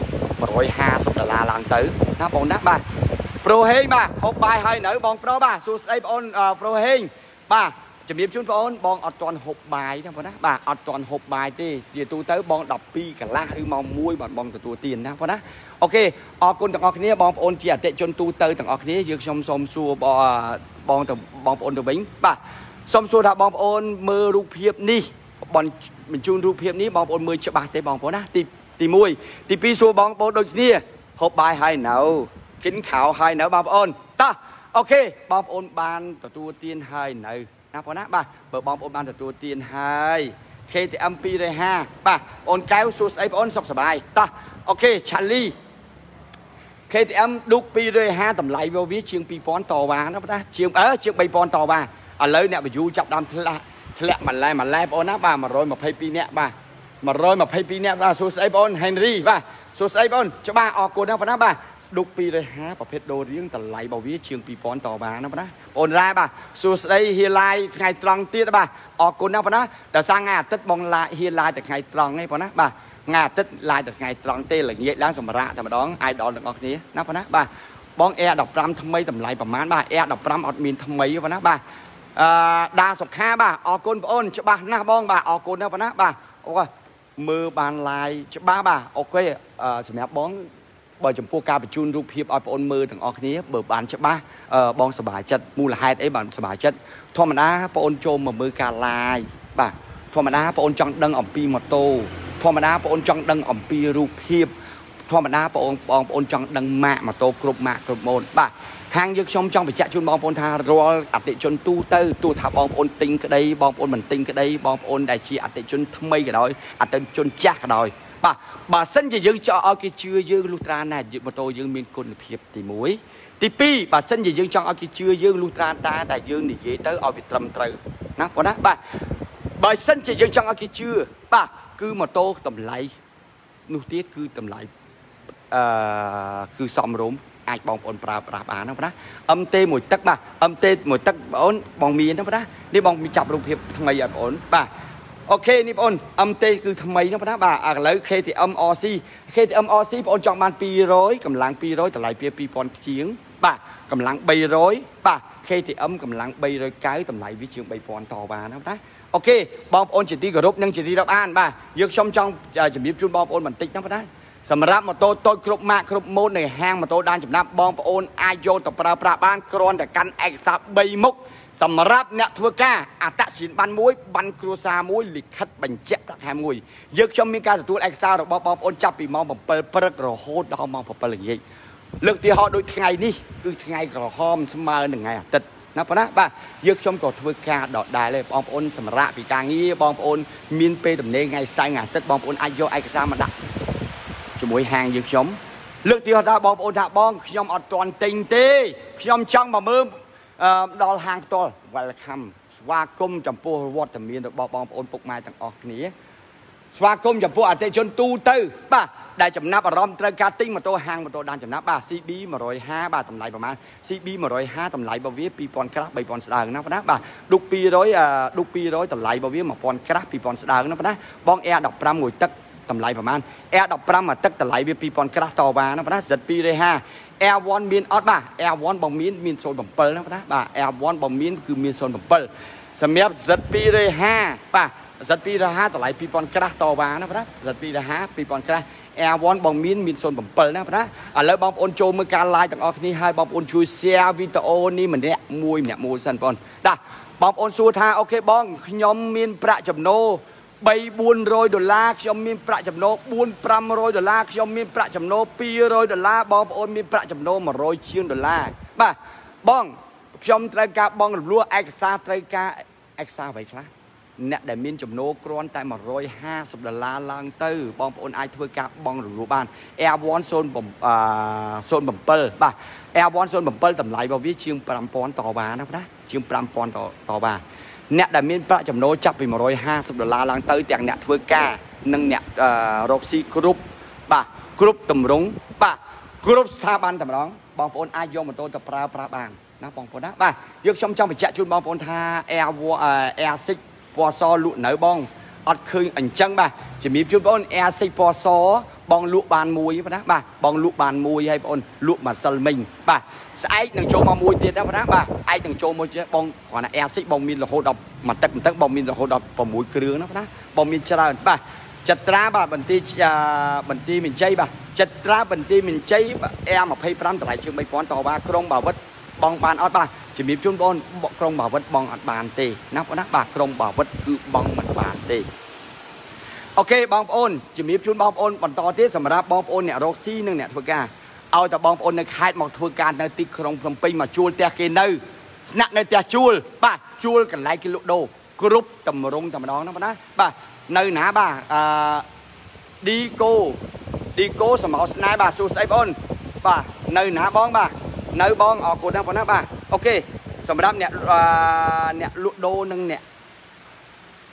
$150ล้านเต๋อนะบองนักบ่าโปรเฮงบ่าหกใบให้หนูบองโปรบ่าสูสไอปอนโปรเฮงบ่าจะมีชุนปอนบองอดตอน6ใบนะพ่อนะบ่าอดตอน6ใบตีเดี๋ยวตัวเต๋อบอง10 ปีกันละหรือมองมุ้ยบองตัวตีนนะพ่อนะโอเคออกคนต่างออกนี้บองโอนเจียเตะจนตัวเต๋อต่างออกนี้ยืดชมซัวบองตัวบองโอนตัวบิงบ่าซัวถ้าบองโอนมือรูปเพียบนี่บอลมันจูนรูปเพียบนี้บองโอนมือฉบับเตะบองพ่อนะตีมุ้ยตีปีซัวบองโอนโดยนี้6ใบให้หนูกินข่าวให้หนูบองโอนตาโอเคบองโอนบานตัวเตียนให้หนูนะพอนะบ่าเปิดบองโอนบานตัวเตียนให้เคทีอัมปีเลย5บ่าโอนแก้วสูสไอโอนสบสบายตาโอเคชันลี่เคทีอัมดุกปีเลย5ตำไหลวิเชียงปีปอนต่อว่านะพอนะเชียงใบปอนต่อว่าเลยเนี่ยไปอยู่จับดำทะเลมันไล่โอนนะบ่ามา100 ปีเนี่ยบ่ามา100 ปีเนี่ยบ่าสูสไอโอนเฮนรี่บ่าสูสไอโอนจะบ่าออกกูนะพอนะบ่า đục pi rồi há và phết đồ riêng tận lại bảo viết trường pi pon tỏ bà nó đó ổn ra bà su đây hi lai ngày trăng tiết bà ở cô nào đó đã sang ngày tết bong lại hi lai từ ngày trăng ấy bà ngày tết lại từ ngày trăng tê là vậy đáng sầm rạแต่มาดองไอดอลตรงนี้นะพ่อนะบ่าบองแอร์ดับรำทำไมตำไหลประมาณบ่าแอร์ดับรำอดมีนทำไมพ่อนะบ่าดาสกข้าบ่าออกคนอ้นจะบ่าหน้าบองบ่าออกคนนะพ่อนะบ่าโอ้ยมือบานลายจะบ่าโอเคสมัยบองบ่จำพวกการประชุมรูปเพียบออนมือถึงออกนี้เบิร์บานจะบ่าบองสบายจัดมูลหายไอ้บานสบายจัดทอมันนะปอนโจมมือการลายบ่าทอมันนะปอนจังดังอ่อมปีมอโต้ธรรมดาปอนจังดังอ่อมปีรูปเพียบธรรมดาปอนจังดังมาโตกรุบมากรุบโมนบ่าหางยึกชมจังไปแจกชุนบองปอนทารออัติชนตู้เตอร์ตู้ถาบองปอนติงก็ได้บองปอนเหมือนติงก็ได้บองปอนได้ชีอัติชนทำไมก็ได้อัติชนแจกก็ได้บ่าเส้นจะยึกจะเอากี่เชื่อยึกลูตราน่ะยึกมาโตยึกมีคนเพียบตีมวยตีปีบ่าเส้นจะยึกจังเอากี่เชื่อยึกลูตราตาแต่ยึกนี่ยึกเตอร์เอาไปตรำเตอร์นะพอนะบ่าเส้นจะยึกจังเอากี่เชื่อคือมาโตตำไหลนู่นที่คือตำไหลคือซอมรุมไอ้บองปนปลาบานนะพะนะเตหมวยตักเตหมวยตักบอนบองมีนะพะนะนี่บองมีจับรูปเพียบทำไมอย่างปนโอเคนี่ปนเตคือทำไมนะพะนะแล้วเคที่ออซีปนจองมันปีร้อยกำลังปีร้อยแต่ไหลปีปอนเฉียงกำลังใบร้อยเคที่กำลังใบร้อยไก่ตำไหลวิเชียงใบปอนต่อบานะพะนะโอเคบองโอนจิตตีกระรบนั่งจิตตีรับอ่านยึกชมจังจะมีจุดบองโอนบันติกนะพะนะสำหรับมาโตโตครบมากครบโมดในแห้งมาโตด้านจำนับบองโอนอายโยต่อปราบ้านกรอนแต่กันเอกสับใบมุกสำหรับเนี่ยทัวก้าอัตสินบันมวยบันครัวซามวยหลิคัดบันเจ็บแฮมวยยึกชมมีการตัวเอกซาหรือบองโอนจับปีมองแบบเปิดเปิดกระโหดดาวมองแบบเปิดอย่างนี้เลือกที่họโดยไงนี่คือไงกระหอมสมัยหนึ่งไงติดนะพะนะยึกชมกดทัวก้าดอกได้เลยบองโอนสำหรับปีกางนี้บองโอนมีนเปย์ตำเนงไงใส่ไงติดบองโอนอายโยเอกซามาดักจมวยหางยึกชมเลือกที่เขาบองโอนถ้าบองชมอดตอนติงตีชมจังมาเมื่อดอลหางตัววันละคำว่ากุมจำปูวัดแต่มีบองโอนปลุกมาต่างออกนี้ว่ากุมจำปูอาจจะชนตู้ตื้อได้จำนับอารมณ์ตระการติ้งมาตัวหางมาตัวด้านจำนับซีบีมา105ตำไหลประมาณซีบีมา105ตำไหลบวิปีปอนกราบใบปอนสดางนะพะนะดุปีร้อยตำไหลบวิมาปอนกราบปีปอนสดางนะพะนะบองแอร์ดอกปรามงวยตักตำไหลประมาณแอร์ดอกปรามมาตักตำไหลปีปอนกราบต่อมานะพะนะจัดปีเลยแอร์วอนมีนออดแอร์วอนบองมีนโซนบัมเปิลนะพะนะแอร์วอนบองมีนคือมีนโซนบัมเปิลสมัยจัดปีเลยจัดปีเลยตำไหลปีปอนกราบต่อมานะพะนะจัดปีเลยปีปอนกราบแอร์วอนบองมีนโซนบัมเปิลนะพะนะแล้วบองโอนโจมือการไลน์ต่างออกนี้ให้บองโอนช่วยเสียวิดีโอนี่เหมือนเนี่ยมวยสันปอนบองโอนสู้ท่าโอเคบองยอมมีนประจำโนใบ$400ยอมมีนประจำโน$400ยอมมีนประจำโน$200บองโอนมีนประจำโน$100บองยอมตรายกาบองรัวเอกซาตรายกาเอกซาไว้ครับเนี่ยได้มีนจำโนกรอนแต่$150ล้างตื้อบองโอนไอทัวร์กาบองรัวบ้านแอร์วอนโซนบัมเปิลแอร์วอนโซนบัมเปิลตำไหลบวิเชียงปรามปอนต่อบานะนะเชียงปรามปอนต่อบาเนี่ยได้มีนประจำโนจับไป$150ล้างตื้อแต่เนี่ยทัวร์กาหนึ่งเนี่ยร็อกซี่กรุ๊ปกรุ๊ปตำรงกรุ๊ปสถาบันตำรองบองโอนไอโยมโตตะปราบางนะบองโอนนะยึกชมจังไปแจกชุดบองโอนท่าแอร์ซิกปอซอลุเหนือบองอัดคืนอันจังจะมีชุดบอลแอร์ซิปอซอบองลุบานมวยปะนะบองลุบานมวยให้บอลลุมาสมิงสายหนึ่งโจมามวยเตี้ยนะปะนะสายหนึ่งโจมมวยบองขวานแอร์ซิบองมินละโหดมาตั้งบองมินละโหดปมวยเครือนะปะนะบองมินจราจัตราบันทีมินใจจัตราบันทีมินใจแอร์มาเพย์พรำแต่ไหลเชื่อไม่ป้อนต่อกรงบ่าววัดบองบานออดจะมีชุดบอลกรงบ่าววัดบองอัดบานตีนะปะนะกรงบ่าววัดคือบองมันบานตีโอเคบองโอนจะมีชุดบองโอนบนต่อที่สำหรับบองโอนเนี่ยโรซี่นึงเนี่ยทัวร์การเอาแต่บองโอนในค่ายมาทัวร์การในติครงพรมปีมาจูลเตะเกนเนอร์สนักในเตะจูลจูลกันไลกิโลโดกรุ๊ปตำรงตำน้องนะปะนะในหนาดีโก้สมอสไนซูไซบอนในหนาบองในบองออกกดนะพอนะโอเคสำหรับเนี่ยลุโดนึงเนี่ย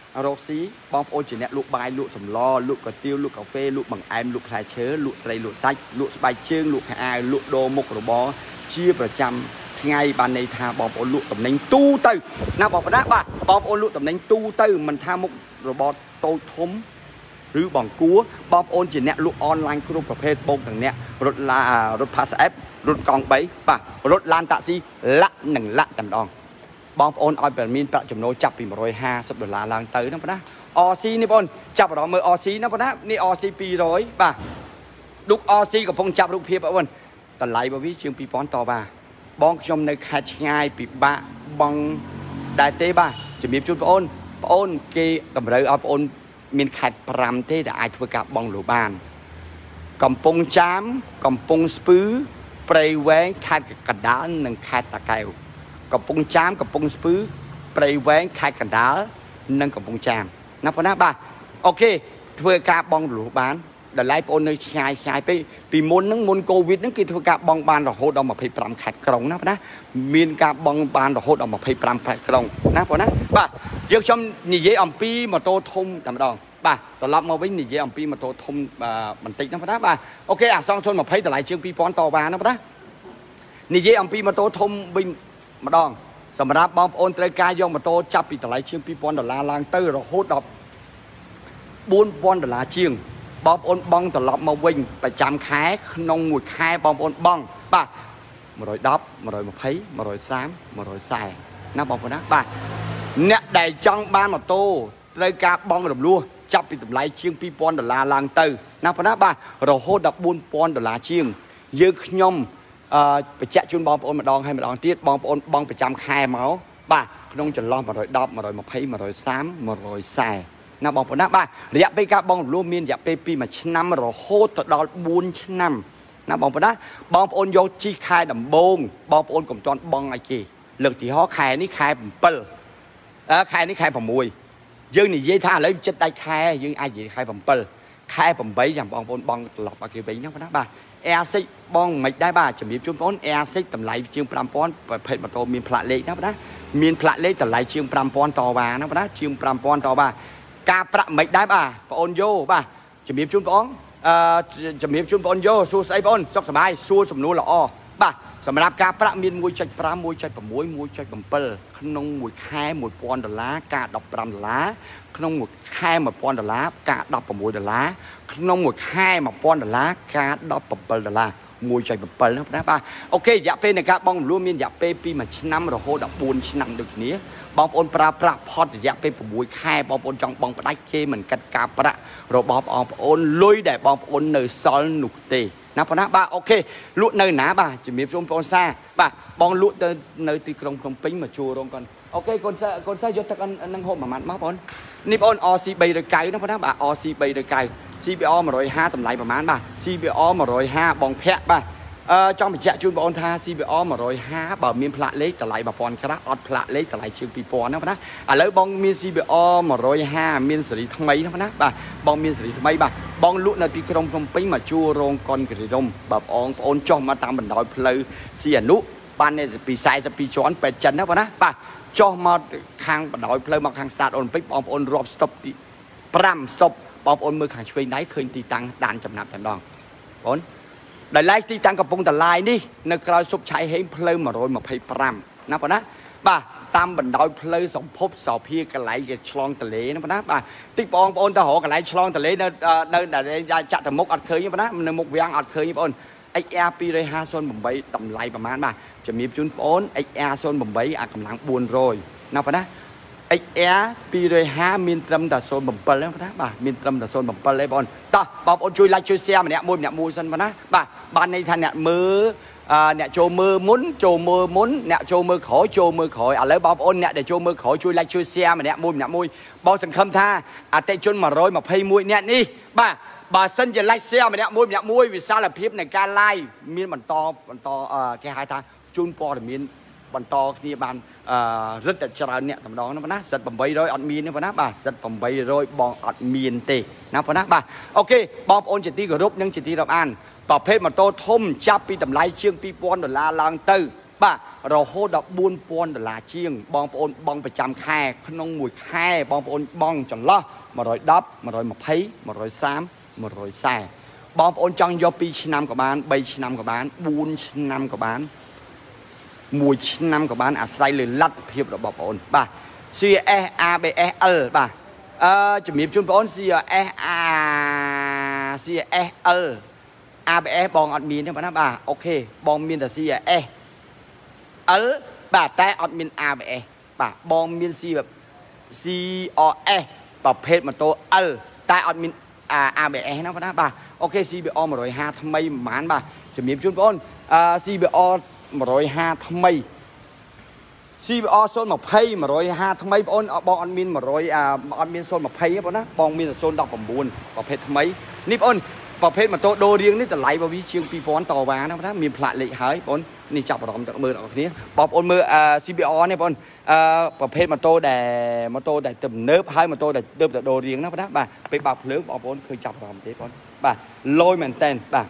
រកស៊ីបងប្អូនជាអ្នកលក់បាយលក់សម្លលក់កាទៀវលក់កាហ្វេលក់បង្អែមលក់ផ្លែឈើលក់ត្រីលក់សាច់លក់ស្បែកជើងលក់ខោអាវលក់ដូរមុខរបរជាប្រចាំថ្ងៃបានន័យថាបងប្អូនលក់តំណែងទូទៅណាបងប្អូនណាបាទបងប្អូនលក់តំណែងទូទៅមិនថាមុខរបរតូចធំឬបងគួរបងប្អូនជាអ្នកលក់អនឡាញគ្រប់ប្រភេទបូកទាំងអ្នករត់ Pass App រត់កង់3បាទរត់ឡានតាក់ស៊ីលាក់និងលាក់តែម្ដងបងប្អូនឲ្យតែមានប្រាក់ចំណូលចាប់ពី$150ឡើងទៅណាបងណា RC នេះបងចាប់អារម្មណ៍មើល RC ណាបងណានេះ RC 200បាទឌុក RC កំពុងចាប់រូបភាពបងតម្លៃរបស់វាជាង2000តបាទបងខ្ញុំនៅខេត្តឆ្ងាយពិបាកបងដែរទេបាទជំរាបជូនបងប្អូនគេតម្រូវឲ្យបងប្អូនមានខេត្ត5ទេដែលអាចធ្វើការបងលុបបានកំពង់ចាមកំពង់ស្ពឺព្រៃវែងខេត្តកណ្ដាលនិងខេត្តតាកែវកំពង់ចាមកំពង់ស្ពឺព្រៃវែងខេត្តកណ្ដាលនិងកំពង់ចាមណាបងណាបាទអូខេធ្វើការបងលុបបានតម្លៃបងប្អូននៅឆ្ងាយពេកពីមុនហ្នឹងមុនកូវីដហ្នឹងគេធ្វើការបងបានរហូតដល់25ខេត្តក្រុងណាបងណាមានការបងបានរហូតដល់25ខេត្តក្រុងណាបងណាបាទយើងខ្ញុំនិយាយអំពីម៉ូតូធំតែម្ដងបាទត្រឡប់មកវិញនិយាយអំពីម៉ូតូធំបន្តិចណាបងណាបាទអូខេអាសង020តម្លៃជាង2000តបានណាបងណានិយាយអំពីម៉ូតូធំវិញម្ដងសម្រាប់បងប្អូនត្រូវការយកម៉ូតូចាប់ពីតម្លៃជាង$2000ឡើងទៅរហូតដល់$4000ជាងបងប្អូនបងត្រឡប់មកវិញប្រចាំខែក្នុងមួយខែបងប្អូនបងបាទ110 120 130 140ណាបងប្អូនណាបាទអ្នកដែលចង់បានម៉ូតូត្រូវការបងរំលោះចាប់ពីតម្លៃជាង$2000ឡើងទៅណាបងណាបាទរហូតដល់$4000ជាងយើងខ្ញុំបញ្ជាក់ជូនបងប្អូនម្ដងហើយម្ដងទៀតបងប្អូនបងប្រចាំខែមកបាទក្នុងចន្លោះ110 120 130 140ណាបងប្អូនណាបាទរយៈពេលការបងរំលោះមានរយៈពេលពី1ឆ្នាំរហូតទៅដល់4ឆ្នាំណាបងប្អូនណាបងប្អូនយកជីខែដំបូងបងប្អូនកុំទាន់បងឲ្យគេលើកទីហោខែនេះខែ7ខែនេះខែ6យើងនិយាយថាឥឡូវចិត្តដាច់ខែយើងអាចនិយាយខែ7ខែ8ចាំបងប្អូនបងត្រឡប់មកគេវិញណាបងណាបាទ Air6 បងមិនដែរបាទជំរាបជូនបងប្អូន Air6 តម្លៃជាង5000ប្រភេទម៉ូតូមានផ្លាកលេខណាបងណាមានផ្លាកលេខតម្លៃជាង5000តវ៉ាណាបងណាជាង5000តវ៉ាការប្រាក់មិនដែរបាទបងអូនយោបាទជំរាបជូនបងជំរាបជូនបងអូនយោសួរស្អីបងអូនសុខសប្បាយសួរសំណួរល្អបាទសម្រាប់ការប្រាក់មាន1.5 1.6 1.7ក្នុងមួយខែ$1000ការ$15ក្នុងមួយខែ$1000ការ$16ក្នុងមួយខែ$1000ការ$17 1.7ណាបាទអូខេរយៈពេលនៃការបងរំលោះមានរយៈពេលពី1ឆ្នាំរហូតដល់4ឆ្នាំដូចគ្នាបងប្អូនប្រើប្រាស់ផុតរយៈពេល6ខែបងប្អូនចង់បងផ្ដាច់គេមិនកាត់ការប្រាក់របស់បងប្អូនលុយដែលបងប្អូននៅសល់នោះទេណាបងណាបាទអូខេលក់នៅណាបាទជំរាបជូនបងប្អូនសាបាទបងលក់ទៅនៅទីក្រុងភ្នំពេញមកជួររោងគាត់អូខេកូនសិស្សយកទឹកនឹងហូបមួយម៉ាត់មកបងនេះបង RC 390ណាបងណាបាទ RC 390 CBR 150តម្លៃប្រហែលបាទ CBR 150បងភ័ក្របាទចង់បញ្ជាក់ជូនបងប្អូនថា CBR 150បើមានផ្លាកលេខតម្លៃ1000ក្រាស់អត់ផ្លាកលេខតម្លៃជាង2000ណាបងណាឥឡូវបងមាន CBR 150មានសេរីថ្មីណាបងណាបាទបងមានសេរីថ្មីបាទបងលក់នៅទីក្រុងភ្នំពេញមកជួររោងកុនគិរីរំបើបងប្អូនចុះមកតាមបណ្ដោយផ្លូវស៊ីអនុបានពី42ជាន់ពេទ្យចិនណាបងណាបាទចុះមកខាងបណ្ដោយផ្លូវមកខាងស្តាតអូឡ িম্পিক បងប្អូនរាប់ស្តុបទី5ស្តុបបងប្អូនមើលខាងឆ្វេងដៃឃើញទីតាំងដានចំណាប់តែម្ដងបងដែលឡែកទីតាំងកំពង់តឡាយនេះនៅក្រៅស៊ុបឆៃហេងផ្លូវ125ណាបងណាបាទតាមបណ្ដោយផ្លូវសម្ភពសោភាកន្លែងជាឆ្លងទលេណាបងណាបាទតិចបងប្អូនទៅរកកន្លែងឆ្លងទលេនៅចាក់ទៅមុខអត់ឃើញទេបងណានៅមុខវាំងអត់ឃើញទេបង XR 25008តម្លៃប្រហែលបាទជំរាបជូនបងប្អូន XR 08អាកម្លាំង400ណាបងណា XR 250មានត្រឹមតែ07ទេបងណាបាទមានត្រឹមតែ07ទេបងតោះបងប្អូនជួយ like ជួយ share ម្នាក់មួយសិនបងណាបាទបានន័យថាអ្នកមើលអ្នកចូលមើលមុនអ្នកចូលមើលក្រោយចូលមើលក្រោយឥឡូវបងប្អូនអ្នកដែលចូលមើលក្រោយជួយ like ជួយ share ម្នាក់មួយបងសង្ឃឹមថាអតិជន121អ្នកនេះបាទបើសិនជា like share ម្នាក់មួយវិសាលភាពនៃការ live មានបន្តគេហៅថាជូនព័ត៌មានបន្តគ្នាបានរឹតតែច្រើនអ្នកតែម្ដងណាបងណាសិត800អត់មានទេបងណាបាទសិត800បងអត់មានទេណាបងណាបាទអូខេបងប្អូនជាទីគោរពនិងជាទីរាប់អានប្រភេទម៉ូតូធំចាប់ពីតម្លៃជាង$2000ឡើងទៅបាទរហូតដល់$4000ជាងបងប្អូនបងប្រចាំខែក្នុងមួយខែបងប្អូនបងចន្លោះ110 120 130 140បងប្អូនចង់យក2ឆ្នាំក៏បាន3ឆ្នាំក៏បាន4ឆ្នាំក៏បាន1ឆ្នាំក៏បានអាស្រ័យលើលទ្ធភាពរបស់បងប្អូនបាទ CRS ABSL បាទជំរាបជូនបងប្អូន CRSL ABS បងអត់មានទេបងណាបាទអូខេបងមានតែ CRS L បាទតែអត់មាន ABS បាទបងមាន CRS ប្រភេទម៉ូតូ L តែអត់មាន ABS ណាបងណាបាទអូខេ CBR 150ថ្មីប្រហែលបាទជំរាបជូនបងប្អូនCBR 150ថ្មី CBR 020 150ថ្មីបងប្អូនបងអត់មាន100អត់មាន020ទេបងណាបងមានតែ019ប្រភេទថ្មីនេះបងប្អូនប្រភេទម៉ូតូដូររៀងនេះតម្លៃរបស់វាជាង2000តវ៉ាណាបងណាមានផ្លាកលេខហើយបងប្អូននេះចាប់អារម្មណ៍ទៅមើលអ្នកគ្នាបងប្អូនមើល CBR នេះបងប្អូនប្រភេទម៉ូតូដែលទំនើបហើយម៉ូតូដែលទៅដូររៀងណាបងណាបាទពេលបើកភ្លើងបងប្អូនឃើញចាប់អារម្មណ៍ទេបងប្អូនបាទលយមែនតែនបាទ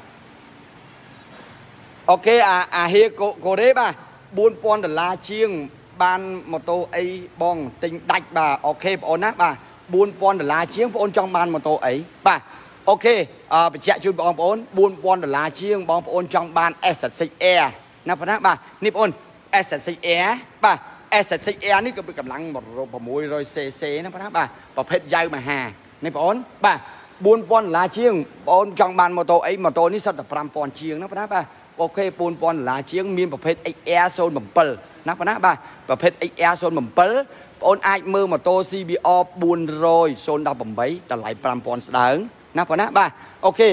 អូខេអាហៀកូរ៉េបាទ$4000ជាងបានម៉ូតូអីបងទិញដាច់បាទអូខេបងប្អូនណាបាទ$4000ជាងបងប្អូនចង់បានម៉ូតូអីបាទអូខេបញ្ជាក់ជូនបងប្អូន$4000ជាងបងប្អូនចង់បាន S6 Air ណាបងណាបាទនេះបងប្អូន S6 Air បាទ S6 Air នេះក៏មានកម្លាំង 600cc ណាបងណាបាទប្រភេទយ៉ៅមហានេះបងប្អូនបាទ$4000ជាងបងប្អូនចង់បានម៉ូតូអីម៉ូតូនេះសុទ្ធតែ5000ជាងណាបងណាបាទអូខេ$4000ជាងមានប្រភេទ XR 07ណាបងណាបាទប្រភេទ XR 07បងប្អូនអាចមើលម៉ូតូ CBR 400 018តម្លៃ5000ស្ដើងណាបងណាបាទអូខេ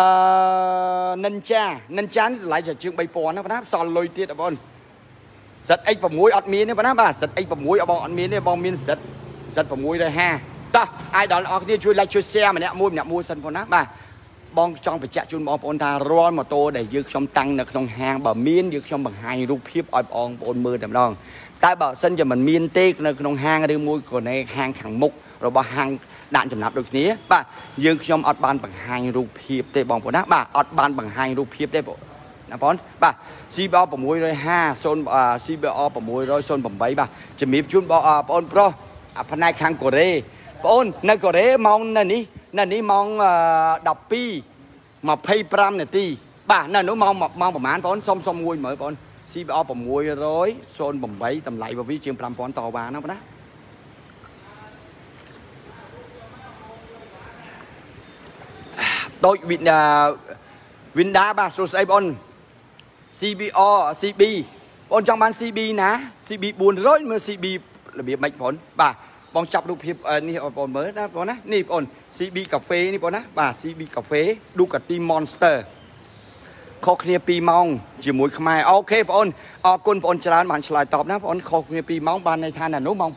Ninja នេះតម្លៃជាង3000ណាបងណាសល់លុយទៀតបងប្អូន ZX6 អត់មានទេបងណាបាទ ZX6 បងអត់មានទេបងមាន Z650តោះអាយដល់អ្នកគ្នាជួយ like ជួយ share ម្នាក់មួយសិនបងណាបាទបងចង់បញ្ជាក់ជូនបងប្អូនថារាល់ម៉ូតូដែលយើងខ្ញុំតាំងនៅក្នុងហាងបើមានយើងខ្ញុំបង្ហាញរូបភាពឲ្យបងប្អូនមើលតែម្ដងតែបើសិនជាមិនមានទេនៅក្នុងហាងឬមួយក៏នៅហាងខាងមុខរបស់ហាងដាក់ចំណាប់ដូចគ្នាបាទយើងខ្ញុំអត់បានបង្ហាញរូបភាពទេបងប្អូនណាបាទអត់បានបង្ហាញរូបភាពទេបងប្អូនបាទ CBR 650 CBR 608បាទជំរាបជូនបងប្អូនប្រុសផ្នែកខាងកូរ៉េបងប្អូននៅកូរ៉េម៉ោងនៅនេះម៉ោង12:25នាទីបាទនៅនោះម៉ោងប្រហែលបងប្អូនសុំមួយមើលបងប្អូន CBR 608តម្លៃរបស់វាជាង5000តវ៉ាណាបងណាដូចVinda បាទសួស្ដីបង CBR CB បងចង់បាន CB ណា CB 400មើល CB របៀបម៉េចបងបាទបងចាប់រូបភាពនេះបងមើលណាបងណានេះបង CB កាហ្វេនេះបងណាបាទ CB កាហ្វេ Ducati Monster ខុសគ្នា2ម៉ោងជាមួយខ្មែរអូខេបងអរគុណបងច្រើនបានឆ្លើយតបណាបងខុសគ្នា2ម៉ោងបានន័យថានៅនោះម៉ោង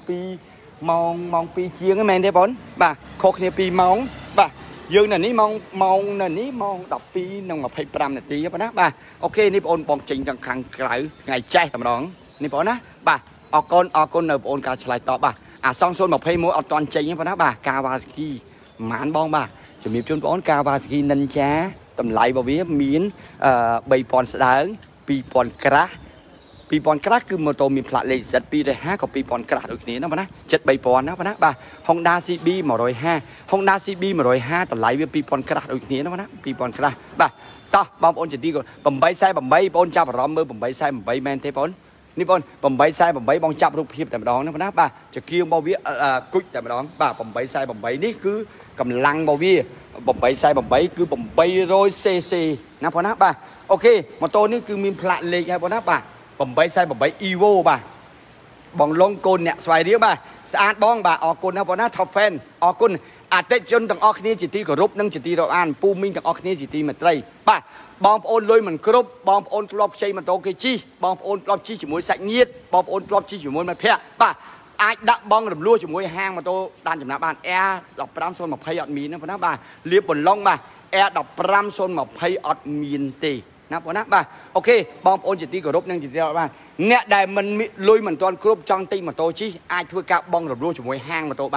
2ជាងហ្នឹងមែនទេបងបាទខុសគ្នា2ម៉ោងបាទយើងនៅនេះម៉ោងនៅនេះម៉ោង12:25នាទីបងណាបាទអូខេនេះបងចេញខាងក្រៅថ្ងៃចេះតែម្ដងនេះបងណាបាទអរគុណនៅបងការឆ្លើយតបបាទអាសង021អត់តន់ចេញទេបងណាបាទ Kawasaki ប្រហែលបងបាទជំរាបជូនបង Kawasaki Ninja តម្លៃរបស់វាមាន3000ស្ដើង2000ក្រាស់2000ក្រាស់គឺម៉ូតូមានផ្លាកលេខ Z250 ក៏2000ក្រាស់ដូចគ្នាណាបងណាចិត្ត3000ណាបងណាបាទ Honda CB 150 Honda CB 150តម្លៃវា2000ក្រាស់ដូចគ្នាណាបងណា2000ក្រាស់បាទតោះបងប្អូនជាទីគោរព848បងប្អូនចាប់អារម្មណ៍មើល848មែនទេបងនេះបង848បងចាប់រូបភាពតែម្ដងណាបងណាបាទចង្គៀងរបស់វាគុជតែម្ដងបាទ848នេះគឺកម្លាំងរបស់វា848គឺ 800cc ណាបងណាបាទអូខេម៉ូតូនេះគឺមានផ្លាកលេខហើយបងណាបាទ848 Evo បាទបងលងកូនអ្នកស្វាយរៀងបាទស្អាតបងបាទអរគុណណាបងណា Top Fan អរគុណអតិថិជនទាំងអស់គ្នាជាទីគោរពនិងជាទីរាប់អានពូមីងទាំងអស់គ្នាជាទីមេត្រីបាទបងប្អូនលុយមិនគ្រប់បងប្អូនធ្លាប់ខ្ចីម៉ូតូគេជិះបងប្អូនធ្លាប់ជិះជាមួយសាច់ញាតិបងប្អូនធ្លាប់ជិះជាមួយមិត្តភក្តិបាទអាចដាក់បងរំលោះជាមួយហាងម៉ូតូដានចំណាប់បាន Air 15020អត់មានណាបងណាបាទលៀបបន្លុងបាទ Air 15020អត់មានទេណាបងណាបាទអូខេបងប្អូនជាទីគោរពនិងជាទីរាប់អានអ្នកដែលមិនលុយមិនទាន់គ្រប់ចង់ទិញម៉ូតូជិះអាចធ្វើការបងរំលោះជាមួយហាងម៉ូតូបាន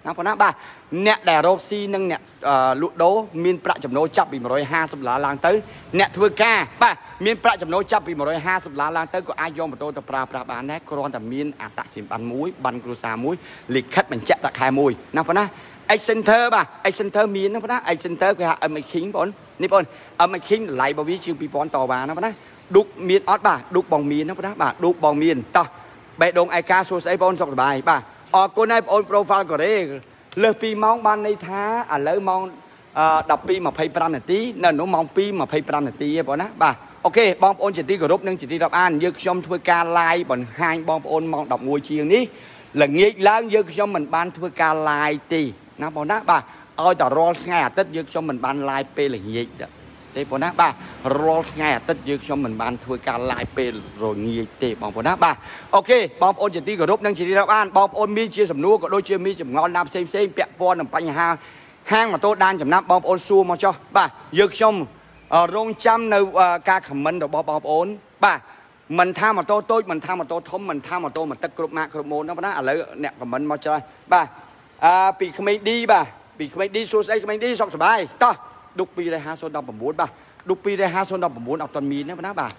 ណាប៉ុណ្ណាបាទអ្នកដែលរកស៊ីនឹងអ្នកលក់ដូរមានប្រាក់ចំណូលចាប់ពី$150ឡើងទៅអ្នកធ្វើការបាទមានប្រាក់ចំណូលចាប់ពី$150ឡើងទៅក៏អាចយកម៉ូតូទៅប្រើប្រាស់បានដែរគ្រាន់តែមានអត្តសញ្ញាណប័ណ្ណមួយប័ណ្ណគ្រួសារមួយលិខិតបញ្ជាក់តែខែមួយណាប៉ុណ្ណា X Center បាទ X Center មានណាប៉ុណ្ណា X Center គេហៅ MX King បងនេះបង MX King តម្លៃរបស់វាជាង2000តវ៉ាណាប៉ុណ្ណាឌុកមានអត់បាទឌុកបងមានណាប៉ុណ្ណាបាទឌុកបងមានតោះបេះដូងឯកាសួស្ដីបងសុខសប្បាយបាទអរគុណហើយបង Profile កូរ៉េលើស2ម៉ោងបានន័យថាឥឡូវម៉ោង12:25នាទីនៅនោះម៉ោង2:25នាទីទេបងណាបាទអូខេបងប្អូនជាទីគោរពនិងជាទីរាប់អានយើងខ្ញុំធ្វើការ live បង្ហាញបងប្អូនម៉ោង11ជាងនេះល្ងាចឡើងយើងខ្ញុំមិនបានធ្វើការ live ទេណាបងណាបាទឲ្យតែរាល់ថ្ងៃអាទិត្យយើងខ្ញុំមិនបាន live ពេលល្ងាចទេបងណាបាទរាល់ថ្ងៃអាទិត្យយើងខ្ញុំមិនបានធ្វើការ live ពេលរងាចទេបងប្អូនណាបាទអូខេបងប្អូនជាទីគោរពនិងជាទីរាប់អានបងប្អូនមានជាសំណួរក៏ដូចជាមានចម្ងល់ណាផ្សេងពាក់ព័ន្ធនឹងបញ្ហាហាងម៉ូតូដានចំណាប់បងប្អូនសួរមកចុះបាទយើងខ្ញុំរងចាំនៅការ comment របស់បងប្អូនបាទមិនថាម៉ូតូតូចមិនថាម៉ូតូធំមិនថាម៉ូតូមកទឹកគ្រប់ម៉ាកគ្រប់ម៉ូតណាបងណាឥឡូវអ្នក comment មកច្រើនបាទពីក្មេងឌីបាទពីក្មេងឌីសួស្ដីក្មេងឌីសុខសប្បាយតោះឌុក25019បាទឌុក25019អត់ទាន់មានទេបងណាបាទ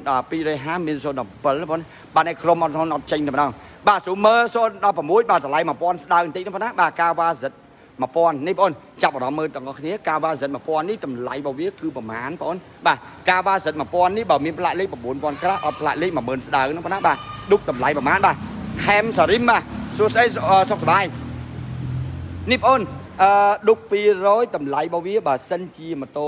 250មាន017បងបាទឯក្រុមអត់ចេញតែម្ដងបាទស៊ូមើ016បាទតម្លៃ1000ស្ដើងបន្តិចណាបងណាបាទកាវ៉ាសិត1000នេះបងចាប់អារម្មណ៍មើលទាំងអស់គ្នាកាវ៉ាសិត1000នេះតម្លៃរបស់វាគឺប្រមាណបងបាទកាវ៉ាសិត1000នេះបើមានផ្លាកលេខ9000ក្រាស់អត់ផ្លាកលេខ10000ស្ដើងណាបងណាបាទឌុកតម្លៃប្រមាណបាទថែមសារីមបាទសួស្ដីសុខសប្បាយនេះបងឌុក200តម្លៃរបស់វាបើសិនជាម៉ូតូ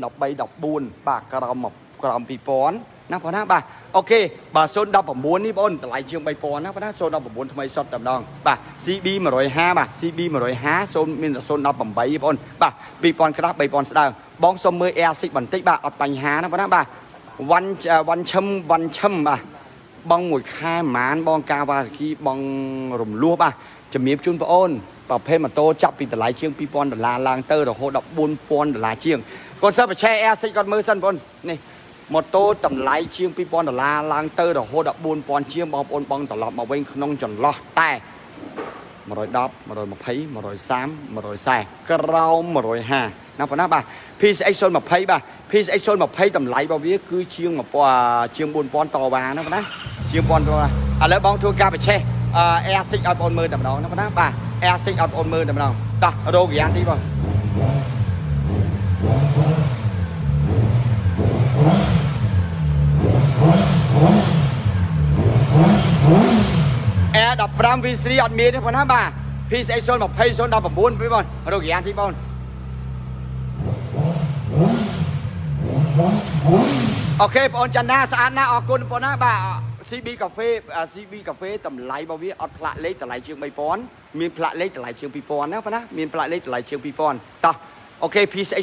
01314បាទក្រោម2000ណាបងណាបាទអូខេបើ019នេះបងតម្លៃជាង3000ណាបងណា019ថ្មីសុទ្ធតែម្ដងបាទ CB 150បាទ CB 150មាន018បងបាទ2000ក្រាស់3000ស្ដើងបងសុំមើល Air6 បន្តិចបាទអត់បញ្ហាណាបងណាបាទវ៉ាន់ឈឹមបាទបងមួយខែប្រហែលបងកាវ៉ាសាគីបងរំលោះបាទជំរាបជូនបងអូនប្រភេទម៉ូតូចាប់ពីតម្លៃជាង$2000ឡើងទៅរហូតដល់$4000ជាងគាត់សិនបញ្ឆេ Air6 គាត់មើលសិនបងនេះម៉ូតូតម្លៃជាង$2000ឡើងទៅរហូតដល់4000ជាងបងប្អូនបងត្រឡប់មកវិញក្នុងចន្លោះតែ110 120 130 140ក្រោម150ណាបងណាបាទ PCX 020បាទ PCX 020តម្លៃរបស់វាគឺជាង4000តវ៉ាណាបងណាជាង1000តវ៉ាឥឡូវបងធ្វើការបញ្ឆេ Air6 ឲ្យបងមើលតែម្ដងណាបងណាបាទ Air6 ឲ្យបងមើលតែម្ដងតោះរោគយ៉ាងទីបង15 V3 អត់មានទេបងណាបាទ PCX 020 019ពីបងរកយ៉ាងទីបងអូខេបងចន្ទណាស្អាតណាស់អរគុណបងណាបាទ CB Cafe តម្លៃរបស់វាអត់ផ្លាកលេខតម្លៃជាង3000មានផ្លាកលេខតម្លៃជាង2000ណាបងណាមានផ្លាកលេខតម្លៃជាង2000តោះអូខេ PCX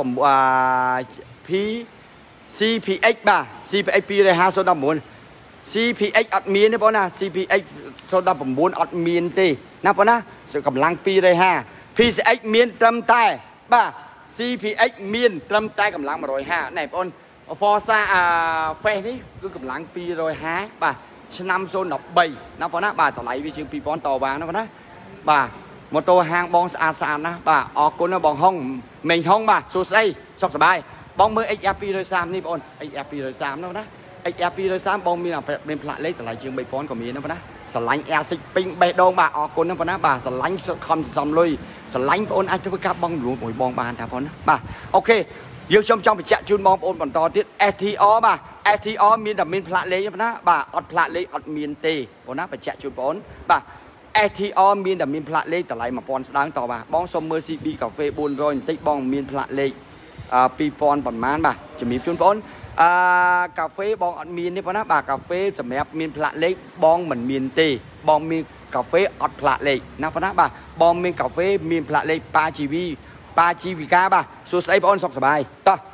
CPX បាទ CPX 250 CPX អត់មានទេបងណា CPX 019អត់មានទេណាបងណាកម្លាំង250 PCX មានត្រឹមតែបាទ CPX មានត្រឹមតែកម្លាំង150ណែបង Forza Face នេះគឺកម្លាំង250បាទឆ្នាំ013ណាបងណាបាទតម្លៃវាជាង2000តវ៉ាណាបងណាបាទម៉ូតូហាងបងស្អាតណាបាទអរគុណណាបងហុងមេងហុងបាទសួស្ដីសុខសប្បាយបងមើល XR 230នេះបង XR 230ណាបងណាXR 230បងមានផ្លាកលេខតម្លៃជាង3000ក៏មានណាបងណាស្រឡាញ់ Air6 ពេញបេះដូងបាទអរគុណណាបងណាបាទស្រឡាញ់ខំសំលុយស្រឡាញ់បងអូនអាចធ្វើការបងរួមមួយបងបានតាបងណាបាទអូខេយើងខ្ញុំចង់បញ្ជាក់ជូនបងប្អូនបន្តទៀត STR បាទ STR មានតែមានផ្លាកលេខទេបងណាបាទអត់ផ្លាកលេខអត់មានទេបងណាបញ្ជាក់ជូនបងអូនបាទ STR មានតែមានផ្លាកលេខតម្លៃ1000ស្ដើងតបាទបងសុំមើល CB Cafe 400បន្តិចបងមានផ្លាកលេខ2000ប៉ុន្មានបាទជំរាបជូនបងអូនកាហ្វេបងអត់មានទេបងណាបាទកាហ្វេសម្រាប់មានផ្លាកលេខបងមិនមានទេបងមានកាហ្វេអត់ផ្លាកលេខណាបងណាបាទបងមានកាហ្វេមានផ្លាកលេខប៉ាជីវីកាបាទសួស្ដីបងអូនសុខសប្បាយតោះ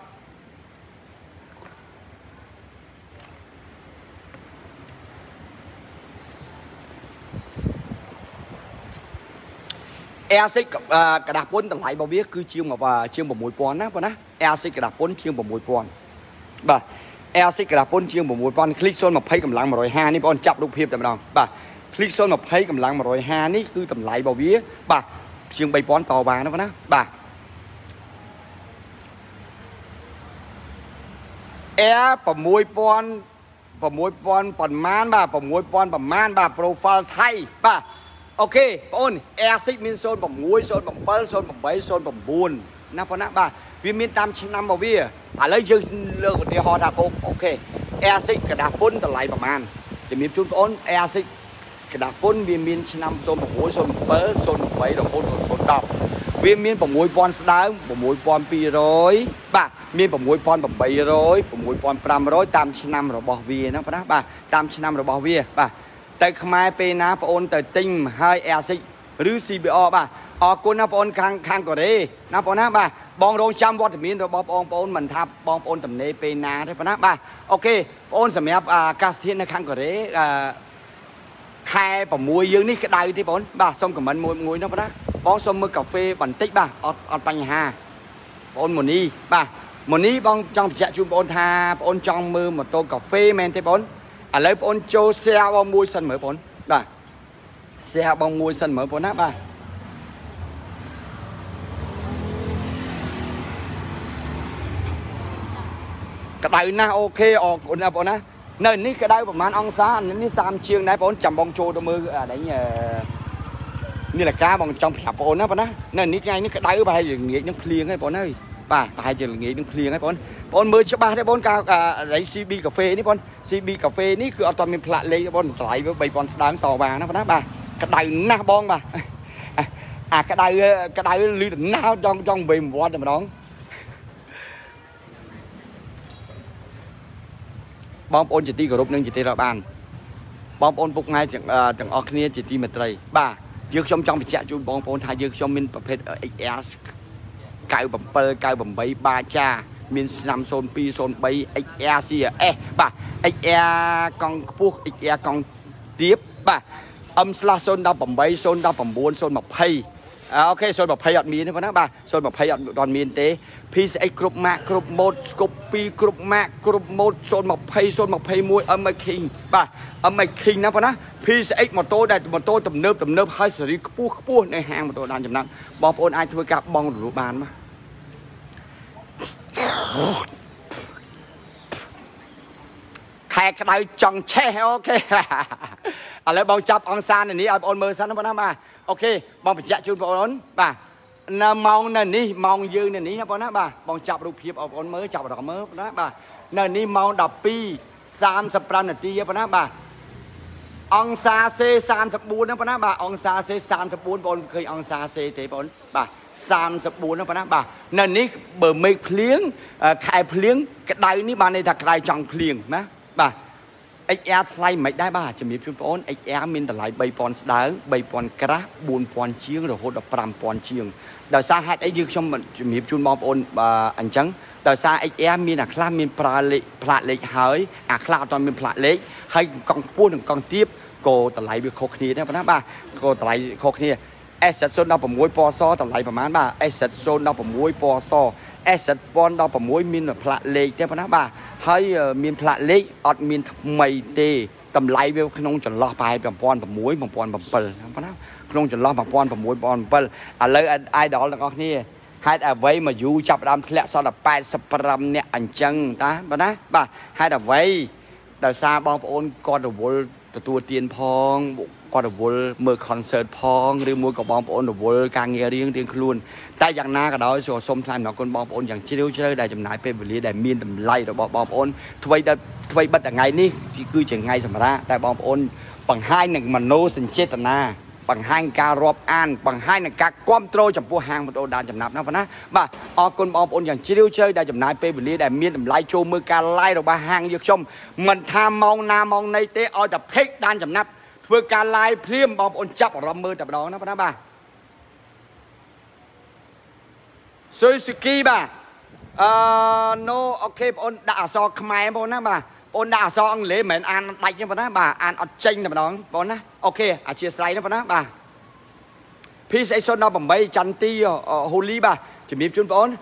Air6 กระดาษពុនតម្លៃរបស់វាគឺជាង6000ណាបងណា Air6 กระดาษពុនជាង6000បាទ Air6 กระดาษពុនជាង6000คลิก020កម្លាំង150នេះបងចាប់រូបភាពតែម្ដងបាទคลิกโซนมาให้กำลังมา105นี่คือตำไหลบ่เวียบ่าเชียงใบป้อนต่อบางนะพ่อนะบ่าแอร์ประมวยปอนประมาณบ่าประมวยปอนประมาณบ่าโปรไฟล์ไทยบ่าโอเคป้อนแอร์ซิกมินโซนประมวยโซนประเปิลโซนประใบโซนประบูนนะพ่อนะบ่าวิมินตามชิ้นนำบ่เวียแล้วยืนเลือกที่ฮอท่าโอเคแอร์ซิกกระดาษปุ้นตำไหลประมาณจะมีชุดป้อนแอร์ซิกกระดาษปุ้นวิมินชิ้นนำโซนประมวยโซนประเปิลโซนประใบดอกโคนโซนดอกวิมินประมวยปอนสดาวประมวยปอน200บ่ามีประมวยปอนแบบ300ประมวยปอน500ตามชิ้นนำระบบวีนะพ่อนะบ่าตามชิ้นนำระบบวีบ่าแต่ขมายเป็นนะป้อนแต่ติ้งให้แอร์ซิกหรือ CBO บ่าออกคนนะป้อนข้างก็ได้นะป้อนนะบ่าบองโรงจำวัดมีนระบบองป้อนมันทับบองป้อนตำเนเป็นนาได้ป้อนนะบ่าโอเคป้อนสมัยกาสเทียนในข้างก็ได้ใครประมวยยืนนี่ก็ได้ที่ป้อนบ่าส้มกับมันมวยนะป้อนนะป้อนส้มมือกาแฟบันติบ่าอดปัญหาป้อนหมดนี้บ่าหมดนี้บองจังจะจูบป้อนทาป้อนจังมือมาโตกาแฟแมนที่ป้อนอะไรป้อนโจเซียบองมวยสันเหมือนป้อนบ่าเซียบองมวยสันเหมือนป้อนนะบ่ากระไดนะโอเคออกคนนะป้อนนะเนินนี่กระไดประมาณองศานี่3 เชียงได้ป้อนจำบองโจตัวมืออะไรเนี่ยนี่แหละก้าบองจังแผลป้อนนะป้อนนะเนินนี่ไงนี่กระไดไปอย่างเงี้ยยังเพลียงให้ป้อนเลยป่ะไปจะอย่างเงี้ยยังเพลียงให้ป้อนมือชบ้าได้ป้อนกาอะไรซีบีกาแฟนี่ป้อนซีบีกาแฟนี่คือเอาตอนเป็นพละเลยป้อนไหลไปป้อนสดางต่อบางนะป้อนนะป่ะกระไดหน้าบองป่ะกระไดลืมหน้าจ้องเบมวอดแต่มาน้องบอมโอนจิตตีกรบนึงจิตตีระบานบอมโอนปุกไงจังออกเนี้ยจิตตีมาไตรบ่ายืกชมจังไปแจกจูบอมโอนทายยืกชมมินประเภทเอสไก่แบบเปิลไก่แบบใบบาจามินนำโซนปีโซนใบเอเซียบ่าเอากองพวกเอกองเทียบบ่าสลาโซนดาวแบบใบโซนดาวแบบบวนโซนแบบไพ่โอเคโซนแบบไพ่ยอดมีนใช่ไหมนะบ่าโซนแบบไพ่ยอดตอนมีนเต้พีไอกรุ๊ปแม็กกรุ๊ปโมดกรุ๊ปปีกรุ๊ปแม็กกรุ๊ปโมดโซนแบบไพ่โซนแบบไพ่มวยไม่คิงบ่าไม่คิงนะพ่อนะพีไอมาโต้ได้มาโต้ตำเนิบให้สรีปูในห้างมาโต้ดานจำนำบอลโอนไอช่วยกับบอลหรือบานมาแขกกระไดจังแช่โอเคอะไรบองจับองซานอันนี้เอาบอลมือซันนะพ่อนะมาโอเคบองไปแจกชุดบอลบ่ามองนั่นนี่มองยืนนั่นนี่นะพ่อนะบ่าบองจับรูปเพียบเอาบอลมือจับดอกมือนะบ่านั่นนี่มองดับปี30 นาทีพ่อนะบ่าองซาเซ34นะพ่อนะบ่าองซาเซ34บอลเคยองซาเซเตะบอลบ่า34นะพ่อนะบ่านั่นนี่เบอร์ไม่เพลี้ยงขายเพลี้ยงกระไดนี่มาในถักกระไดจังเพลี้ยงนะบ่าไอแอร์ไล่ไม่ได้บ่าจะมีฟิวปอนไอแอร์มินแต่ไหลใบปอนสดาใบปอนกระบุนปอนเชียงหรือโหด5 ปอนเชียงโดยสาเหตุไอยืดชมจะมีจุนมองปอนอันจังโดยสาไอแอร์มีนักล่ามีปลาเล็กหายคลาตอนมีปลาเล็กให้กองปูนกองเทียบโกแต่ไหลไปโคกนี้นะพ่อนะบ่าโกแต่ไหลโคกนี้เอสโซนดาวประมวยปอซอแต่ไหลประมาณบ่าเอสโซนดาวประมวยปอซอเอสปอนดาวประมวยมีพละเล็กเนี่ยพ่อนะบ่าให้มีพละเล็กอดมีไม่เตตำไหลไปขนมจนล้อไปแบบปอนประมวยแบบปอนแบบเปิลพ่อนะขนมจนล้อแบบปอนประมวยปอนเปิลอะไรไอดอลแล้วก็นี่ให้แต่ไว้มาอยู่จับดำทะเลสอด80 ปรำเนี่ยอันจังตาพ่อนะบ่าให้แต่ไว้ดาวซาบองปอนกอดวอลตัวเตียนพองก็ดวอลเมื่อคอนเสิร์ตพองหรือมวยกับบองปอนดวอลการเงียเรียงคลุนแต่อย่างน้าก็ได้ส่วนสมทายหนอกคนบองปอนอย่างเชี่ยวเชี่ยวได้จำหน่ายเป็นบริษัทได้มีนดำไล่ดอกบองปอนทวีบัดอย่างไงนี่คือจะไงสมระแต่บองปอนปังให้หนึ่งมันโนสินเจตนาปังให้การรอบอ่านปังให้หนึ่งการก้มโตจับปูหางมันโดนดานจำนับนะพ่อนะบ่าออกคนบองปอนอย่างเชี่ยวเชี่ยวได้จำหน่ายเป็นบริษัทได้มีนดำไล่โจมือการไล่ดอกบาหางยึกชมมันทำมองนามองในเตะเอาแต่เพกดานจำนับเพื่อการไล่เพลียมบอลอนจับรำมือแต่ดองนะพ่อนะบ่าซูซูกิบ่าโนโอเคบอลด่าซอขมายบอลนะบ่าบอลด่าซออังเลเหมือนอ่านได้ยังพ่อนะบ่าอ่านอดจริงแต่ดองบอลนะโอเคอาเชียร์ไซด์นะพ่อนะบ่า PCX ដល់8ចន្ទទីហូលីបាទជំរាបជូនបងប្អូន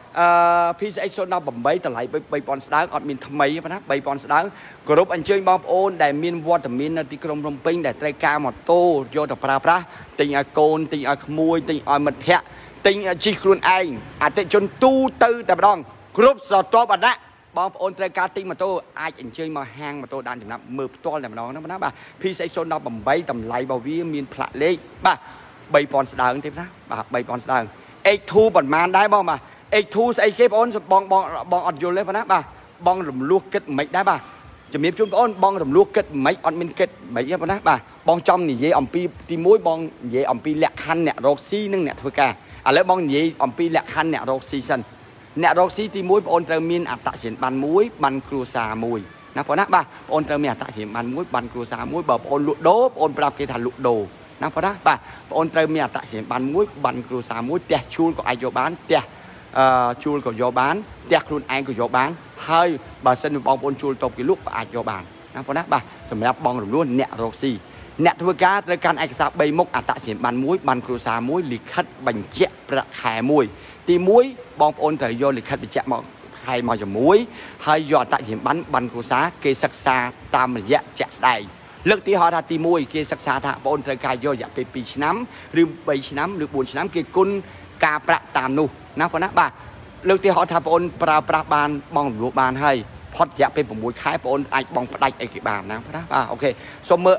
PCX ដល់8តម្លៃ3000ស្ដើងអត់មានថ្មីណា3000ស្ដើងគោរពអញ្ជើញបងប្អូនដែលមានវត្តមាននៅទីក្រុងភ្នំពេញដែលត្រូវការម៉ូតូយកទៅប្រើប្រាស់ទិញឲ្យកូនទិញឲ្យក្មួយទិញឲ្យមិត្តភ័ក្តិទិញជិះខ្លួនឯងអតិជនទូទៅតែម្ដងគ្រប់ស្រទាប់អដាក់បងប្អូនត្រូវការទិញម៉ូតូអាចអញ្ជើញមកហាងម៉ូតូដានចំណាប់មើលផ្ទាល់តែម្ដងណាបាទ PCX ដល់8តម្លៃរបស់វាមានផ្លាកលេខបាទ3000ស្ដើងទេណាបាទ3000ស្ដើង X2 ប៉ុន្មានដែរបងបាទ X2 ស្អីគេបងបងអត់យល់ទេបងណាបាទបងរំលោះគិតមិនដែរបាទជំរាបជូនបងប្អូនបងរំលោះគិតមិនអត់មានគិតមិនទេបងណាបាទបងចំនិយាយអំពីទី1បងនិយាយអំពីលក្ខខណ្ឌអ្នករកស៊ីនិងអ្នកធ្វើការឥឡូវបងនិយាយអំពីលក្ខខណ្ឌអ្នករកស៊ីសិនអ្នករកស៊ីទី1បងប្អូនត្រូវមានអត្តសញ្ញាណប័ណ្ណ1ប័ណ្ណគ្រួសារ1ណាបងណាបាទបងប្អូនត្រូវមានអត្តសញ្ញាណប័ណ្ណ1ប័ណ្ណគ្រួសារ1បើបងប្អូនលក់ដូរបងប្អូនប្រាប់គេថាលក់ដូរណាបងណាបាទបងប្អូនត្រូវមានអត្តសញ្ញាណប័ណ្ណ1ប័ណ្ណគ្រួសារ1ផ្ទះជួលក៏អាចយកបានផ្ទះជួលក៏យកបានផ្ទះខ្លួនឯងក៏យកបានហើយបើសិនជាបងប្អូនជួលតបគេលក់ក៏អាចយកបានណាបងណាបាទសម្រាប់បងរំលោះអ្នករកស៊ីអ្នកធ្វើការត្រូវការឯកសារ3មុខអត្តសញ្ញាណប័ណ្ណ1ប័ណ្ណគ្រួសារ1លិខិតបញ្ជាក់ប្រាក់ខែ1ទី1បងប្អូនត្រូវយកលិខិតបញ្ជាក់មកខែមកជាមួយហើយយកអត្តសញ្ញាណប័ណ្ណប័ណ្ណគ្រួសារគេសិក្សាតាមរយៈជាក់ស្ដែងលើកទីហោថាទី1គេសិក្សាថាបងប្អូនត្រូវការយករយៈពេល2ឆ្នាំឬ3ឆ្នាំឬ4ឆ្នាំគេគុណការប្រាក់តាមនោះណាបងណាបាទលើកទីហោថាបងប្អូនប្រើប្រាស់បានបងរំលោះបានហើយផុតរយៈពេល6ខែបងប្អូនអាចបងផ្ដាច់អីគេបានណាបងណាបាទអូខេសូមមើល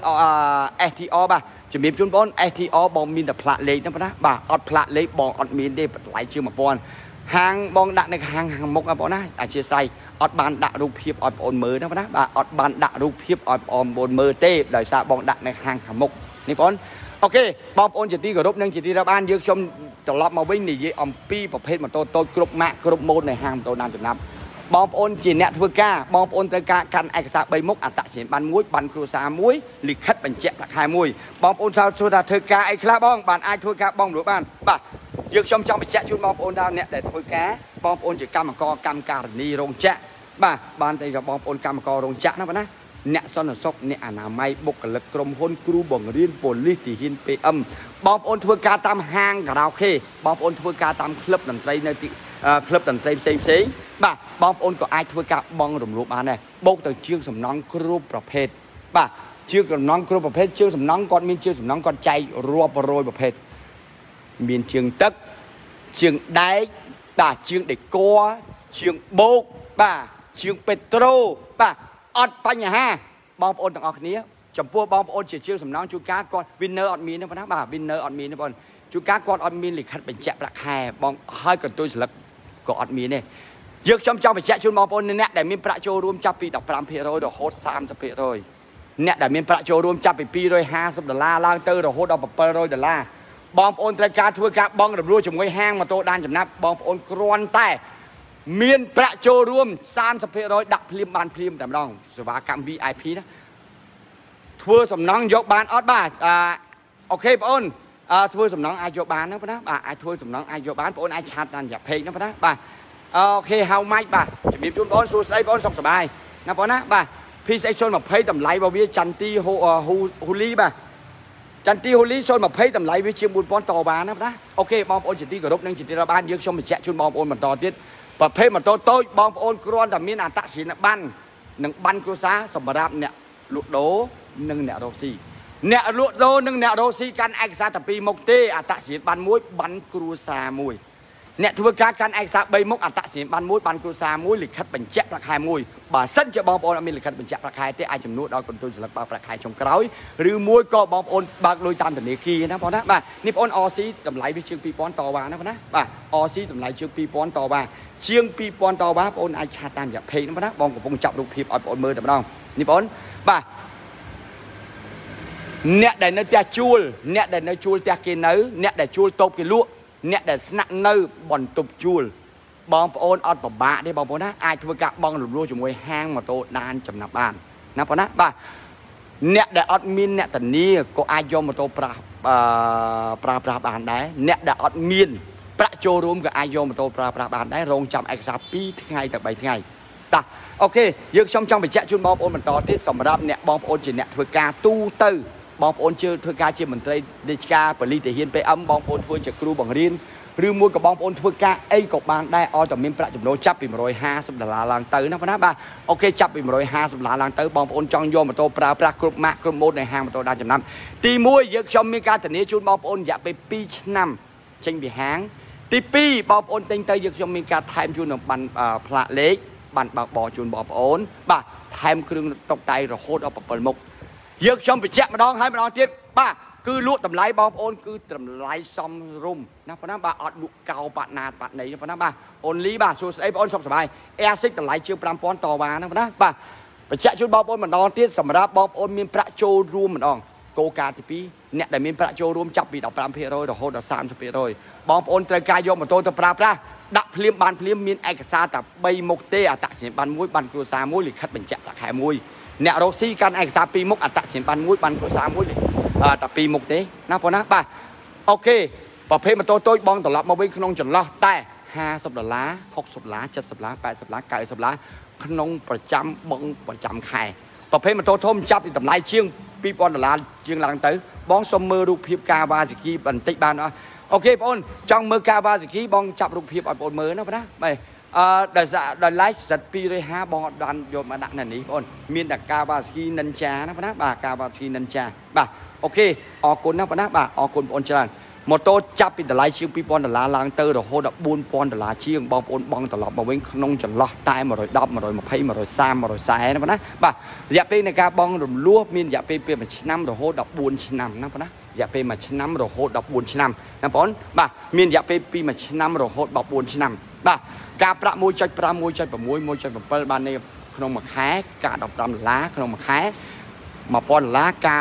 STR បាទជំរាបជូនបងប្អូន STR បងមានតែផ្លាកលេខណាបងណាបាទអត់ផ្លាកលេខបងអត់មានទេតម្លៃជាង1000ហាងបងដាក់នៅខាងមុខណាបងណាអធិស្ឋានអត់បានដាក់រូបភាពឲ្យបងប្អូនមើលណាបងណាបាទអត់បានដាក់រូបភាពឲ្យបងប្អូនមើលទេដោយសារបងដាក់នៅខាងមុខនេះបងអូខេបងប្អូនជាទីគោរពនិងជាទីរាប់អានយើងខ្ញុំត្រឡប់មកវិញនិយាយអំពីប្រភេទម៉ូតូតូចគ្រប់ម៉ាកគ្រប់ម៉ូតនៅហាងម៉ូតូដានចំណាប់បងប្អូនជាអ្នកធ្វើការបងប្អូនត្រូវការកាន់ឯកសារ3មុខអត្តសញ្ញាណប័ណ្ណ1ប័ណ្ណគ្រួសារ1លិខិតបញ្ជាក់ប្រាក់ខែ1បងប្អូនថាធ្វើការអីខ្លះបងបានអាចធ្វើការបងរួចបានបាទយើងខ្ញុំចង់បញ្ជាក់ជូនបងប្អូនថាអ្នកដែលធ្វើការបងប្អូនជាកម្មករកម្មការិនីរោងចក្របាទបានតែបងប្អូនកម្មកររោងចក្រណាបងណាអ្នកសន្តិសុខអ្នកអនាម័យបុគ្គលិកក្រុមហ៊ុនគ្រូបង្រៀនប៉ូលីសទាហាន PM បងប្អូនធ្វើការតាមហាងខារ៉ាអូខេបងប្អូនធ្វើការតាមក្លឹបតន្ត្រីនៅទីក្លឹបតន្ត្រីផ្សេងបាទបងប្អូនក៏អាចធ្វើការបងរំលោភបានដែរបូកទៅជាងសំណង់គ្រប់ប្រភេទបាទជាងសំណង់គ្រប់ប្រភេទជាងសំណង់គាត់មានជាងសំណង់គាត់ចែករាប់រយប្រភេទមានជាងទឹកជាងដែកបាទជាងដេគ័រជាងបូកបាទជាងពេត្រូបាទអត់បញ្ហាបងប្អូនទាំងអស់គ្នាចំពោះបងប្អូនជាជាងសំណង់ជួនកាលគាត់ winner អត់មានទេបងណាបាទ winner អត់មានទេបងជួនកាលគាត់អត់មានលិខិតបញ្ជាក់ប្រាក់ខែបងហើយកន្ទុយស្លឹកក៏អត់មានទេយើងខ្ញុំចង់បញ្ជាក់ជូនបងប្អូនអ្នកដែលមានប្រាក់ចូលរួមចាប់ពី 15% រហូត 30% អ្នកដែលមានប្រាក់ចូលរួមចាប់ពី$250ឡើងទៅរហូតដល់$700បងប្អូនត្រូវការធ្វើការបងរំលោះជាមួយហាងម៉ូតូដានចំណាប់បងប្អូនគ្រាន់តែមានប្រាក់ចូលរួម 30% ដាក់ភ្លាមបានភ្លាមតែម្ដងសេវាកម្ម VIP ណាធ្វើសំណងយកបានអត់បាទអូខេបងប្អូនធ្វើសំណងអាចយកបានណាបងណាបាទអាចធ្វើសំណងអាចយកបានបងប្អូនអាចឆាតតាមរយៈ page ណាបងណាបាទអូខេ how much បាទជំរាបជូនបងប្អូនសួស្ដីបងប្អូនសុខសប្បាយណាបងណាបាទ PCX 020តម្លៃរបស់វាចន្ទទីហូលីបាទចន្ទទីហូលី020តម្លៃវាជាង4000តបានណាបងណាអូខេបងប្អូនជាទីគោរពនិងជាទីរាប់អានយើងខ្ញុំបញ្ជាក់ជូនបងប្អូនបន្តទៀតប្រភេទម៉ូតូតូចបងប្អូនគ្រាន់តែមានអត្តសញ្ញាណប័ណ្ណនិងប័ណ្ណគ្រួសារសម្រាប់អ្នកលក់ដូរនិងអ្នករកស៊ីអ្នកលក់ដូរនិងអ្នករកស៊ីកាន់ឯកសារតែ2មុខទេអត្តសញ្ញាណប័ណ្ណ1ប័ណ្ណគ្រួសារ1អ្នកធ្វើការកាន់ឯកសារ3មុខអត្តសញ្ញាណប័ណ្ណ1ប័ណ្ណគ្រួសារ1លិខិតបញ្ជាក់ប្រាក់ខែ1បើសិនជាបងប្អូនអត់មានលិខិតបញ្ជាក់ប្រាក់ខែទេអាចចំនួនដល់កន្ទុយស្លឹកបើប្រាក់ខែចុងក្រោយឬមួយក៏បងប្អូនបើកលុយតាមធនាគារណាបងណាបាទនេះបងប្អូន RC តម្លៃវាជាង2000តវ៉ាណាបងណាបាទ RC តម្លៃជាង2000តវ៉ាជាង2000តវ៉ាបងប្អូនអាចឆាតតាមរយៈ page ណាបងណាបងកំពុងចាប់រូបភាពឲ្យបងប្អូនមើលតែម្ដងនេះបងប្អូនបាទអ្នកដែលនៅផ្ទះជួលអ្នកដែលនៅជួលផ្ទះគេនៅអ្នកដែលជួលតូបគេលក់អ្នកដែលស្នាក់នៅបន្ទប់ជួលបងប្អូនអត់ពិបាកទេបងប្អូនណាអាចធ្វើការបងរំលោះជាមួយហាងម៉ូតូដានចំណាប់បានណាបងណាបាទអ្នកដែលអត់មានអ្នកធានាក៏អាចយកម៉ូតូប្រើប្រាស់បានដែរអ្នកដែលអត់មានប្រាក់ចូលរួមក៏អាចយកម៉ូតូប្រើប្រាស់បានដែររងចាំឯកសារ2ថ្ងៃទៅ3ថ្ងៃតាអូខេយើងខ្ញុំចង់បញ្ជាក់ជូនបងប្អូនបន្តទៀតសម្រាប់អ្នកបងប្អូនជាអ្នកធ្វើការទូទៅบองโอนเชื่อทัวการเชื่อเหมือนไตรเดชกาปริเตหินไปบองโอนทัวจากครูบังเรียนหรือมวยกับบองโอนทัวการกบบางได้ออแต่มีประจุโนจับปี$150ลังเตอร์นะพนักบ้าโอเคจับปี$150ลังเตอร์บองโอนจองโยมตัวปลาครุบมะครุบโมดในห้างตัวด้านจำนำตีมวยยึกชมมีการแต่นี้ชุดบองโอนอยากไปปีชนำเชิงปีห้างตีปีบองโอนเต็งเตยยึกชมมีการไทม์ชุดบันพระเล็กบันบอชุนบองโอนบ้าไทม์เครื่องตกใจเราโคตรเอาเปิดมุกยึกชมไปแจกมาดองให้มาดองเทียบบ้าคือลวดตำไลบอมโอนคือตำไลซอมรุมนะพนักบ้าอดดุเกาปะนาปะไหนพนักบ้าโอนลีบ้าสูสไอโอนสบายแอร์ซิกตำไลเชื่อปรามปอนต่อมานะพนักบ้าไปแจกชุดบอมโอนมันดองเทียบสำหรับบอมโอนมีประโจรูมมันดองโกกาติปีเนี่ยแต่มีประโจรูมจับปีดอกปรามเพโรยดอกโหดอก30เพโรยบอมโอนเตะกายโยมมันโตตะปราปราดักเพลียมบานเพลียมมีเอกสารแต่ใบมกเตะตัดสินบันมุ้ยบันกรูซามุ้ยหรือคัดเป็นแจกตะแคมุ้ยเนี่ยโรซี่การเอกสารปีมกอัตสินบันมุ้ยบันกรูซามุ้ยแต่ปีมุกเตะนะพอนะป่ะโอเคประเภทมันโตบองตลอดมาวิ่งขนมจนล้อแต่$50 $60 $70 $80 $90ขนมประจำบองประจำไข่ประเภทมันโตทมจับในตำไลเชียงปีปอน$เชียงหลังเต๋อบองสมมือรูปพิบกาวาสิกีบันติบานโอเคปอนจังมือกาวาสิกีบองจับรูปพิบปอนมือนะพะนะไปดันไลฟ์สัตปีเลยบองดันโยนมาดักนั่นนี่ปอนมีดักกาวาสิกีนันจานะพะนะบ่ากาวาสิกีนันจาบ่าโอเคออกคนนะพะนะบ่าออกคนปอนจานมอโต้จับเป็น$เชียงปีปอน$ลังเตอร์ดอกโหด$4เชียงบองปอนบองตลอดมาเว้งขนมจนล้อตาย$110 $120 $130นะพะนะบ่าอย่าไปในการบองรวมลวกมีอย่าไปเปลี่ยนมาชิ้นน้ำดอกโหด$4ชิ้นน้ำนะพะนะอย่าไปมาชิ้นน้ำดอกโหด$4ชิ้นน้ำนะปอนบ่ามีอย่าไปปีมาชิ้นน้ำดอกโหด$4ชิ้นน้ำบ่าการประมวยใจประมวยใจประมวยมวยใจประเปิลบานในขนมมาแค่การดอก$ขนมมาแค่มาปอนการ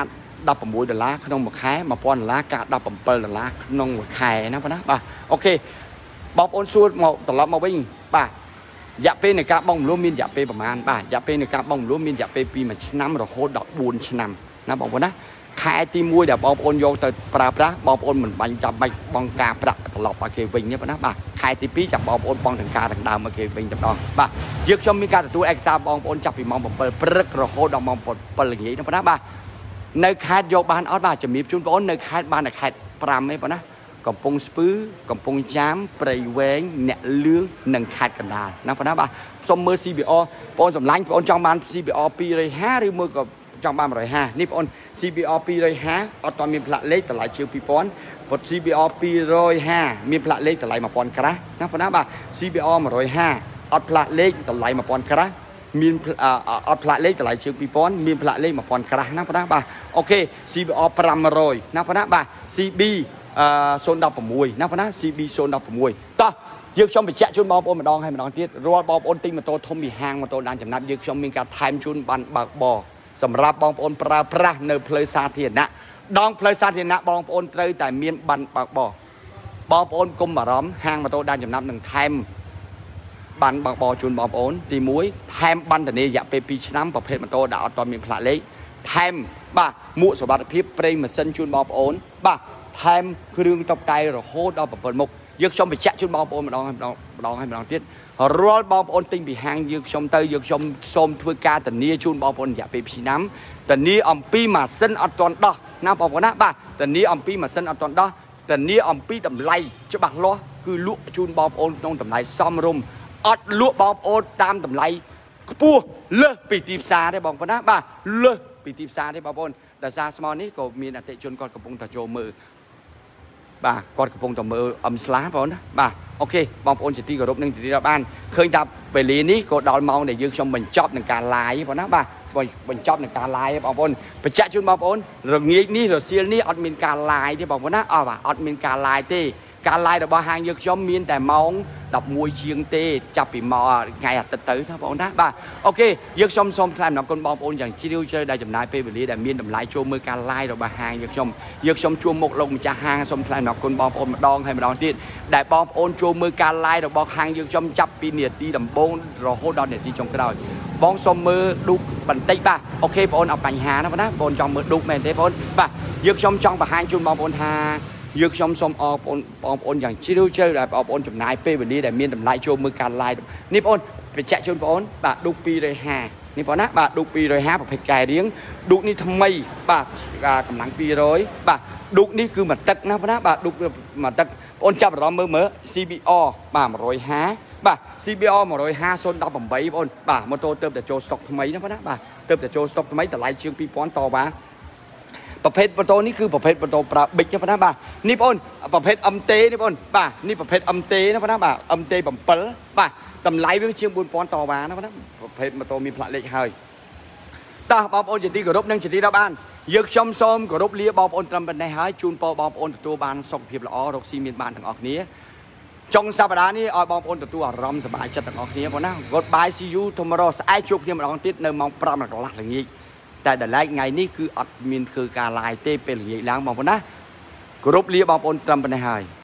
$10ขนมมาแค่มาปอนการ$17ขนมมาแค่นะพะนะบ่าโอเคบอกโอนสูตรมาตลอดมาวิ่งบ่าอย่าไปในการบ้องรู้มินอย่าไปประมาณบ่าอย่าไปในการบ้องรู้มินอย่าไปปีมาชิ้นน้ำดอกโหด$4ชิ้นน้ำนะบอกว่านะขายตีมวยเดี๋ยวบอลโอนโยงแต่ปลาปลาบอลโอนเหมือนบังจับใบบองกาปลาตลอดปลาเกวิงเนี่ยปะนะบ่าขายตีปีจับบอลโอนบองถึงกาถึงดาวมาเกวิงจับดองบ่ายึกชมมีการตัวเอกซ์ตาบอลโอนจับปีมองบอลเปิดปรึกระโหดดอกมองเปิดอย่างนี้นะปะนะบ่าในขายโยบานออดบ่าจะมีชุนบอลในขายบ้านในขายปรามไหมปะนะกำปงสปื้อกำปงจ้ำปลายเวงเนะเลื้องหนังขายกันดานะปะนะบ่าสมมือ CBO บอลสำลังบอลจองบ้าน CBO ปีเลย5หรือมือกับจองบ้าน105นี่ปอน CBO ปี105เอาตอนมีพละเล็กแต่หลายเชียวปีปอนปอน CBO ปี105มีพละเล็กแต่หลายมาปอนกระนะพอนะบ่า CBO 105เอาพละเล็กแต่หลายมาปอนกระมีเอาพละเล็กแต่หลายเชียวปีปอนมีพละเล็กมาปอนกระนะพอนะบ่าโอเค CBO ปราม100นะพอนะบ่า CB โซนดาวผมวยนะพอนะ CB โซนดาวผมวยต่อยึกชมไปแช่ชุนบอลโอนมาดองให้มาดองเทียรอบอลโอนติ้งมาโตทมมีหางมาโตดันจำนับยึกชมมีการไทม์ชุนบันบากบอสำหรับบองโอนปลาปลาเนเพลซาเทียนะดองเพลซาเทียนะบองโอนเตยแต่เมียนบันปากบอบองโอนกุมมาร้อมหางมาโตดันจำนับหนึ่งไทม์บันบากบอชุนบองโอนตีมุ้ยไทม์บันแต่เนี่ยอยากไปปีชน้ำประเภทมาโตดาวตอนมีพลาเล็กไทม์บ่ามุสบัติพิบเปรย์มาเส้นชุนบองโอนบ่าไทม์คือเรื่องตกใจหรือโคตรเอาแบบเปิดมุกยึกชมไปแช่ชุนบองโอนมาดองให้มาดองเทียรอลบอลโอนติงไปหางยึกชมเตยยึกชมส้มทวการแต่นี้ชุนบอลโอนอยากไปพี่น้ำแต่นี้อมปีมาเส้นอัดตอนดอน้ำบอลนะบ้าแต่นี้อมปีมาเส้นอัดตอนดอแต่นี้อมปีตำไลจะบักล้อคือลุชุนบอลโอนตรงตำไลซ้อมรุมอัดลุบอลโอนตามตำไลปูเลิกปีตีซาได้บอลนะบ้าเลิกปีตีซาได้บอลโอนแต่ซาสมอนี้ก็มีนักเตะชนก่อนกระพงตะโจมือบ่ากอดกระพงต่อมือสลาบอลนะบ่าโอเคบอลโอนจะตีกระรบหนึ่งจะตีระบ้านเคยดับไปลีนี้ก็ดาวมองในยืนชมบรรจบในการไล่บอลนะบ่าบรรจบในการไล่บอลโอนไปแจ้งชุนบอลโอนเรื่องนี้นี่เรื่องเซียนนี่อดมีการไล่ที่บอลนะบ่าอดมีการไล่ที่การไล่แต่บอลหางยืนชมมีแต่มองดับมวยเชียงเตจับปีมอไงตัดตื้อนะบอลนะบ่าโอเคยืนชมแทนหนักคนบอลโอนอย่างชิลิวเจอได้จำนายไปไปลีแต่มีดำไล่โชว์มือการไล่แต่บอลหางยืนชมชัวมกลงจะหางชมแทนหนักคนบอลโอนมาดองให้มาดองที่ได้บอลโอนโชว์มือการไล่แต่บอลหางยืนชมจับปีเนียดีดำโบงรอโคดอนเนียดีจงกระโดดบอลชมมือดูบันติบ่าโอเคบอลเอาปัญหานะพ่อนะบอลจองมือดูแมนเทบอลบ่ายืนชมจองบอลหางชุนบอลโอนหายึกชมสมออกโอนอย่างชิลิวเจอได้ออกโอนจำนายเป้แบบนี้แต่เมียนทำลายโชว์มือการไล่นี่โอนไปแจกชนโอนบ่าดูปีเลยหานี่พอนะบ่าดุปีโดย5ประเภทกายเลี้ยงดุนี่ทำไมบ่ากำลังปีร้อยบ่าดุนี่คือมันตัดนะพอนะบ่าดุมันตัดอนจับรอเมื่อ CBO บ่า105บ่า CBO 105โซนดับ8บ่อนบ่ามอโตเติมแต่โจสต็อกทำไมนะพอนะบ่าเติมแต่โจสต็อกทำไมแต่ไล่เชียงปีป้อนต่อมาประเภทประตูนี่คือประเภทประตูปลาบิกนะพนะบ่านี่ป้อนประเภทอัมเตนี่ป้อนบ่านี่ประเภทอัมเตนะพนะบ่าอัมเตบัมเปิลบ่าตำไล่ไปเชียงบุญป้อนต่อมานะพนะประเภทประตูมีพระเล็กเฮยตาบอมโอนจิตติกรบนั่งจิตติรับบ้านยึกชมส้มกรบเลี้ยบอมโอนตำเป็นในหายจูนปอบอมโอนตัวบานส่งเพียบละอรกซีมีบานทางออกนี้จงสัปดาห์นี้ออยบอมโอนตัวรำสบายจัดทางออกนี้พอนะกดบายซียูทมรสไอจุกเพียงลองติดในมองปรามหลักหลักอย่างนี้แต่เดี๋ยวไล่ไงนี่คืออัดมินคือการลายเต้เป็นอย่างล้างมองพอนะกรบเลี้ยบอมโอนตำเป็นในหาย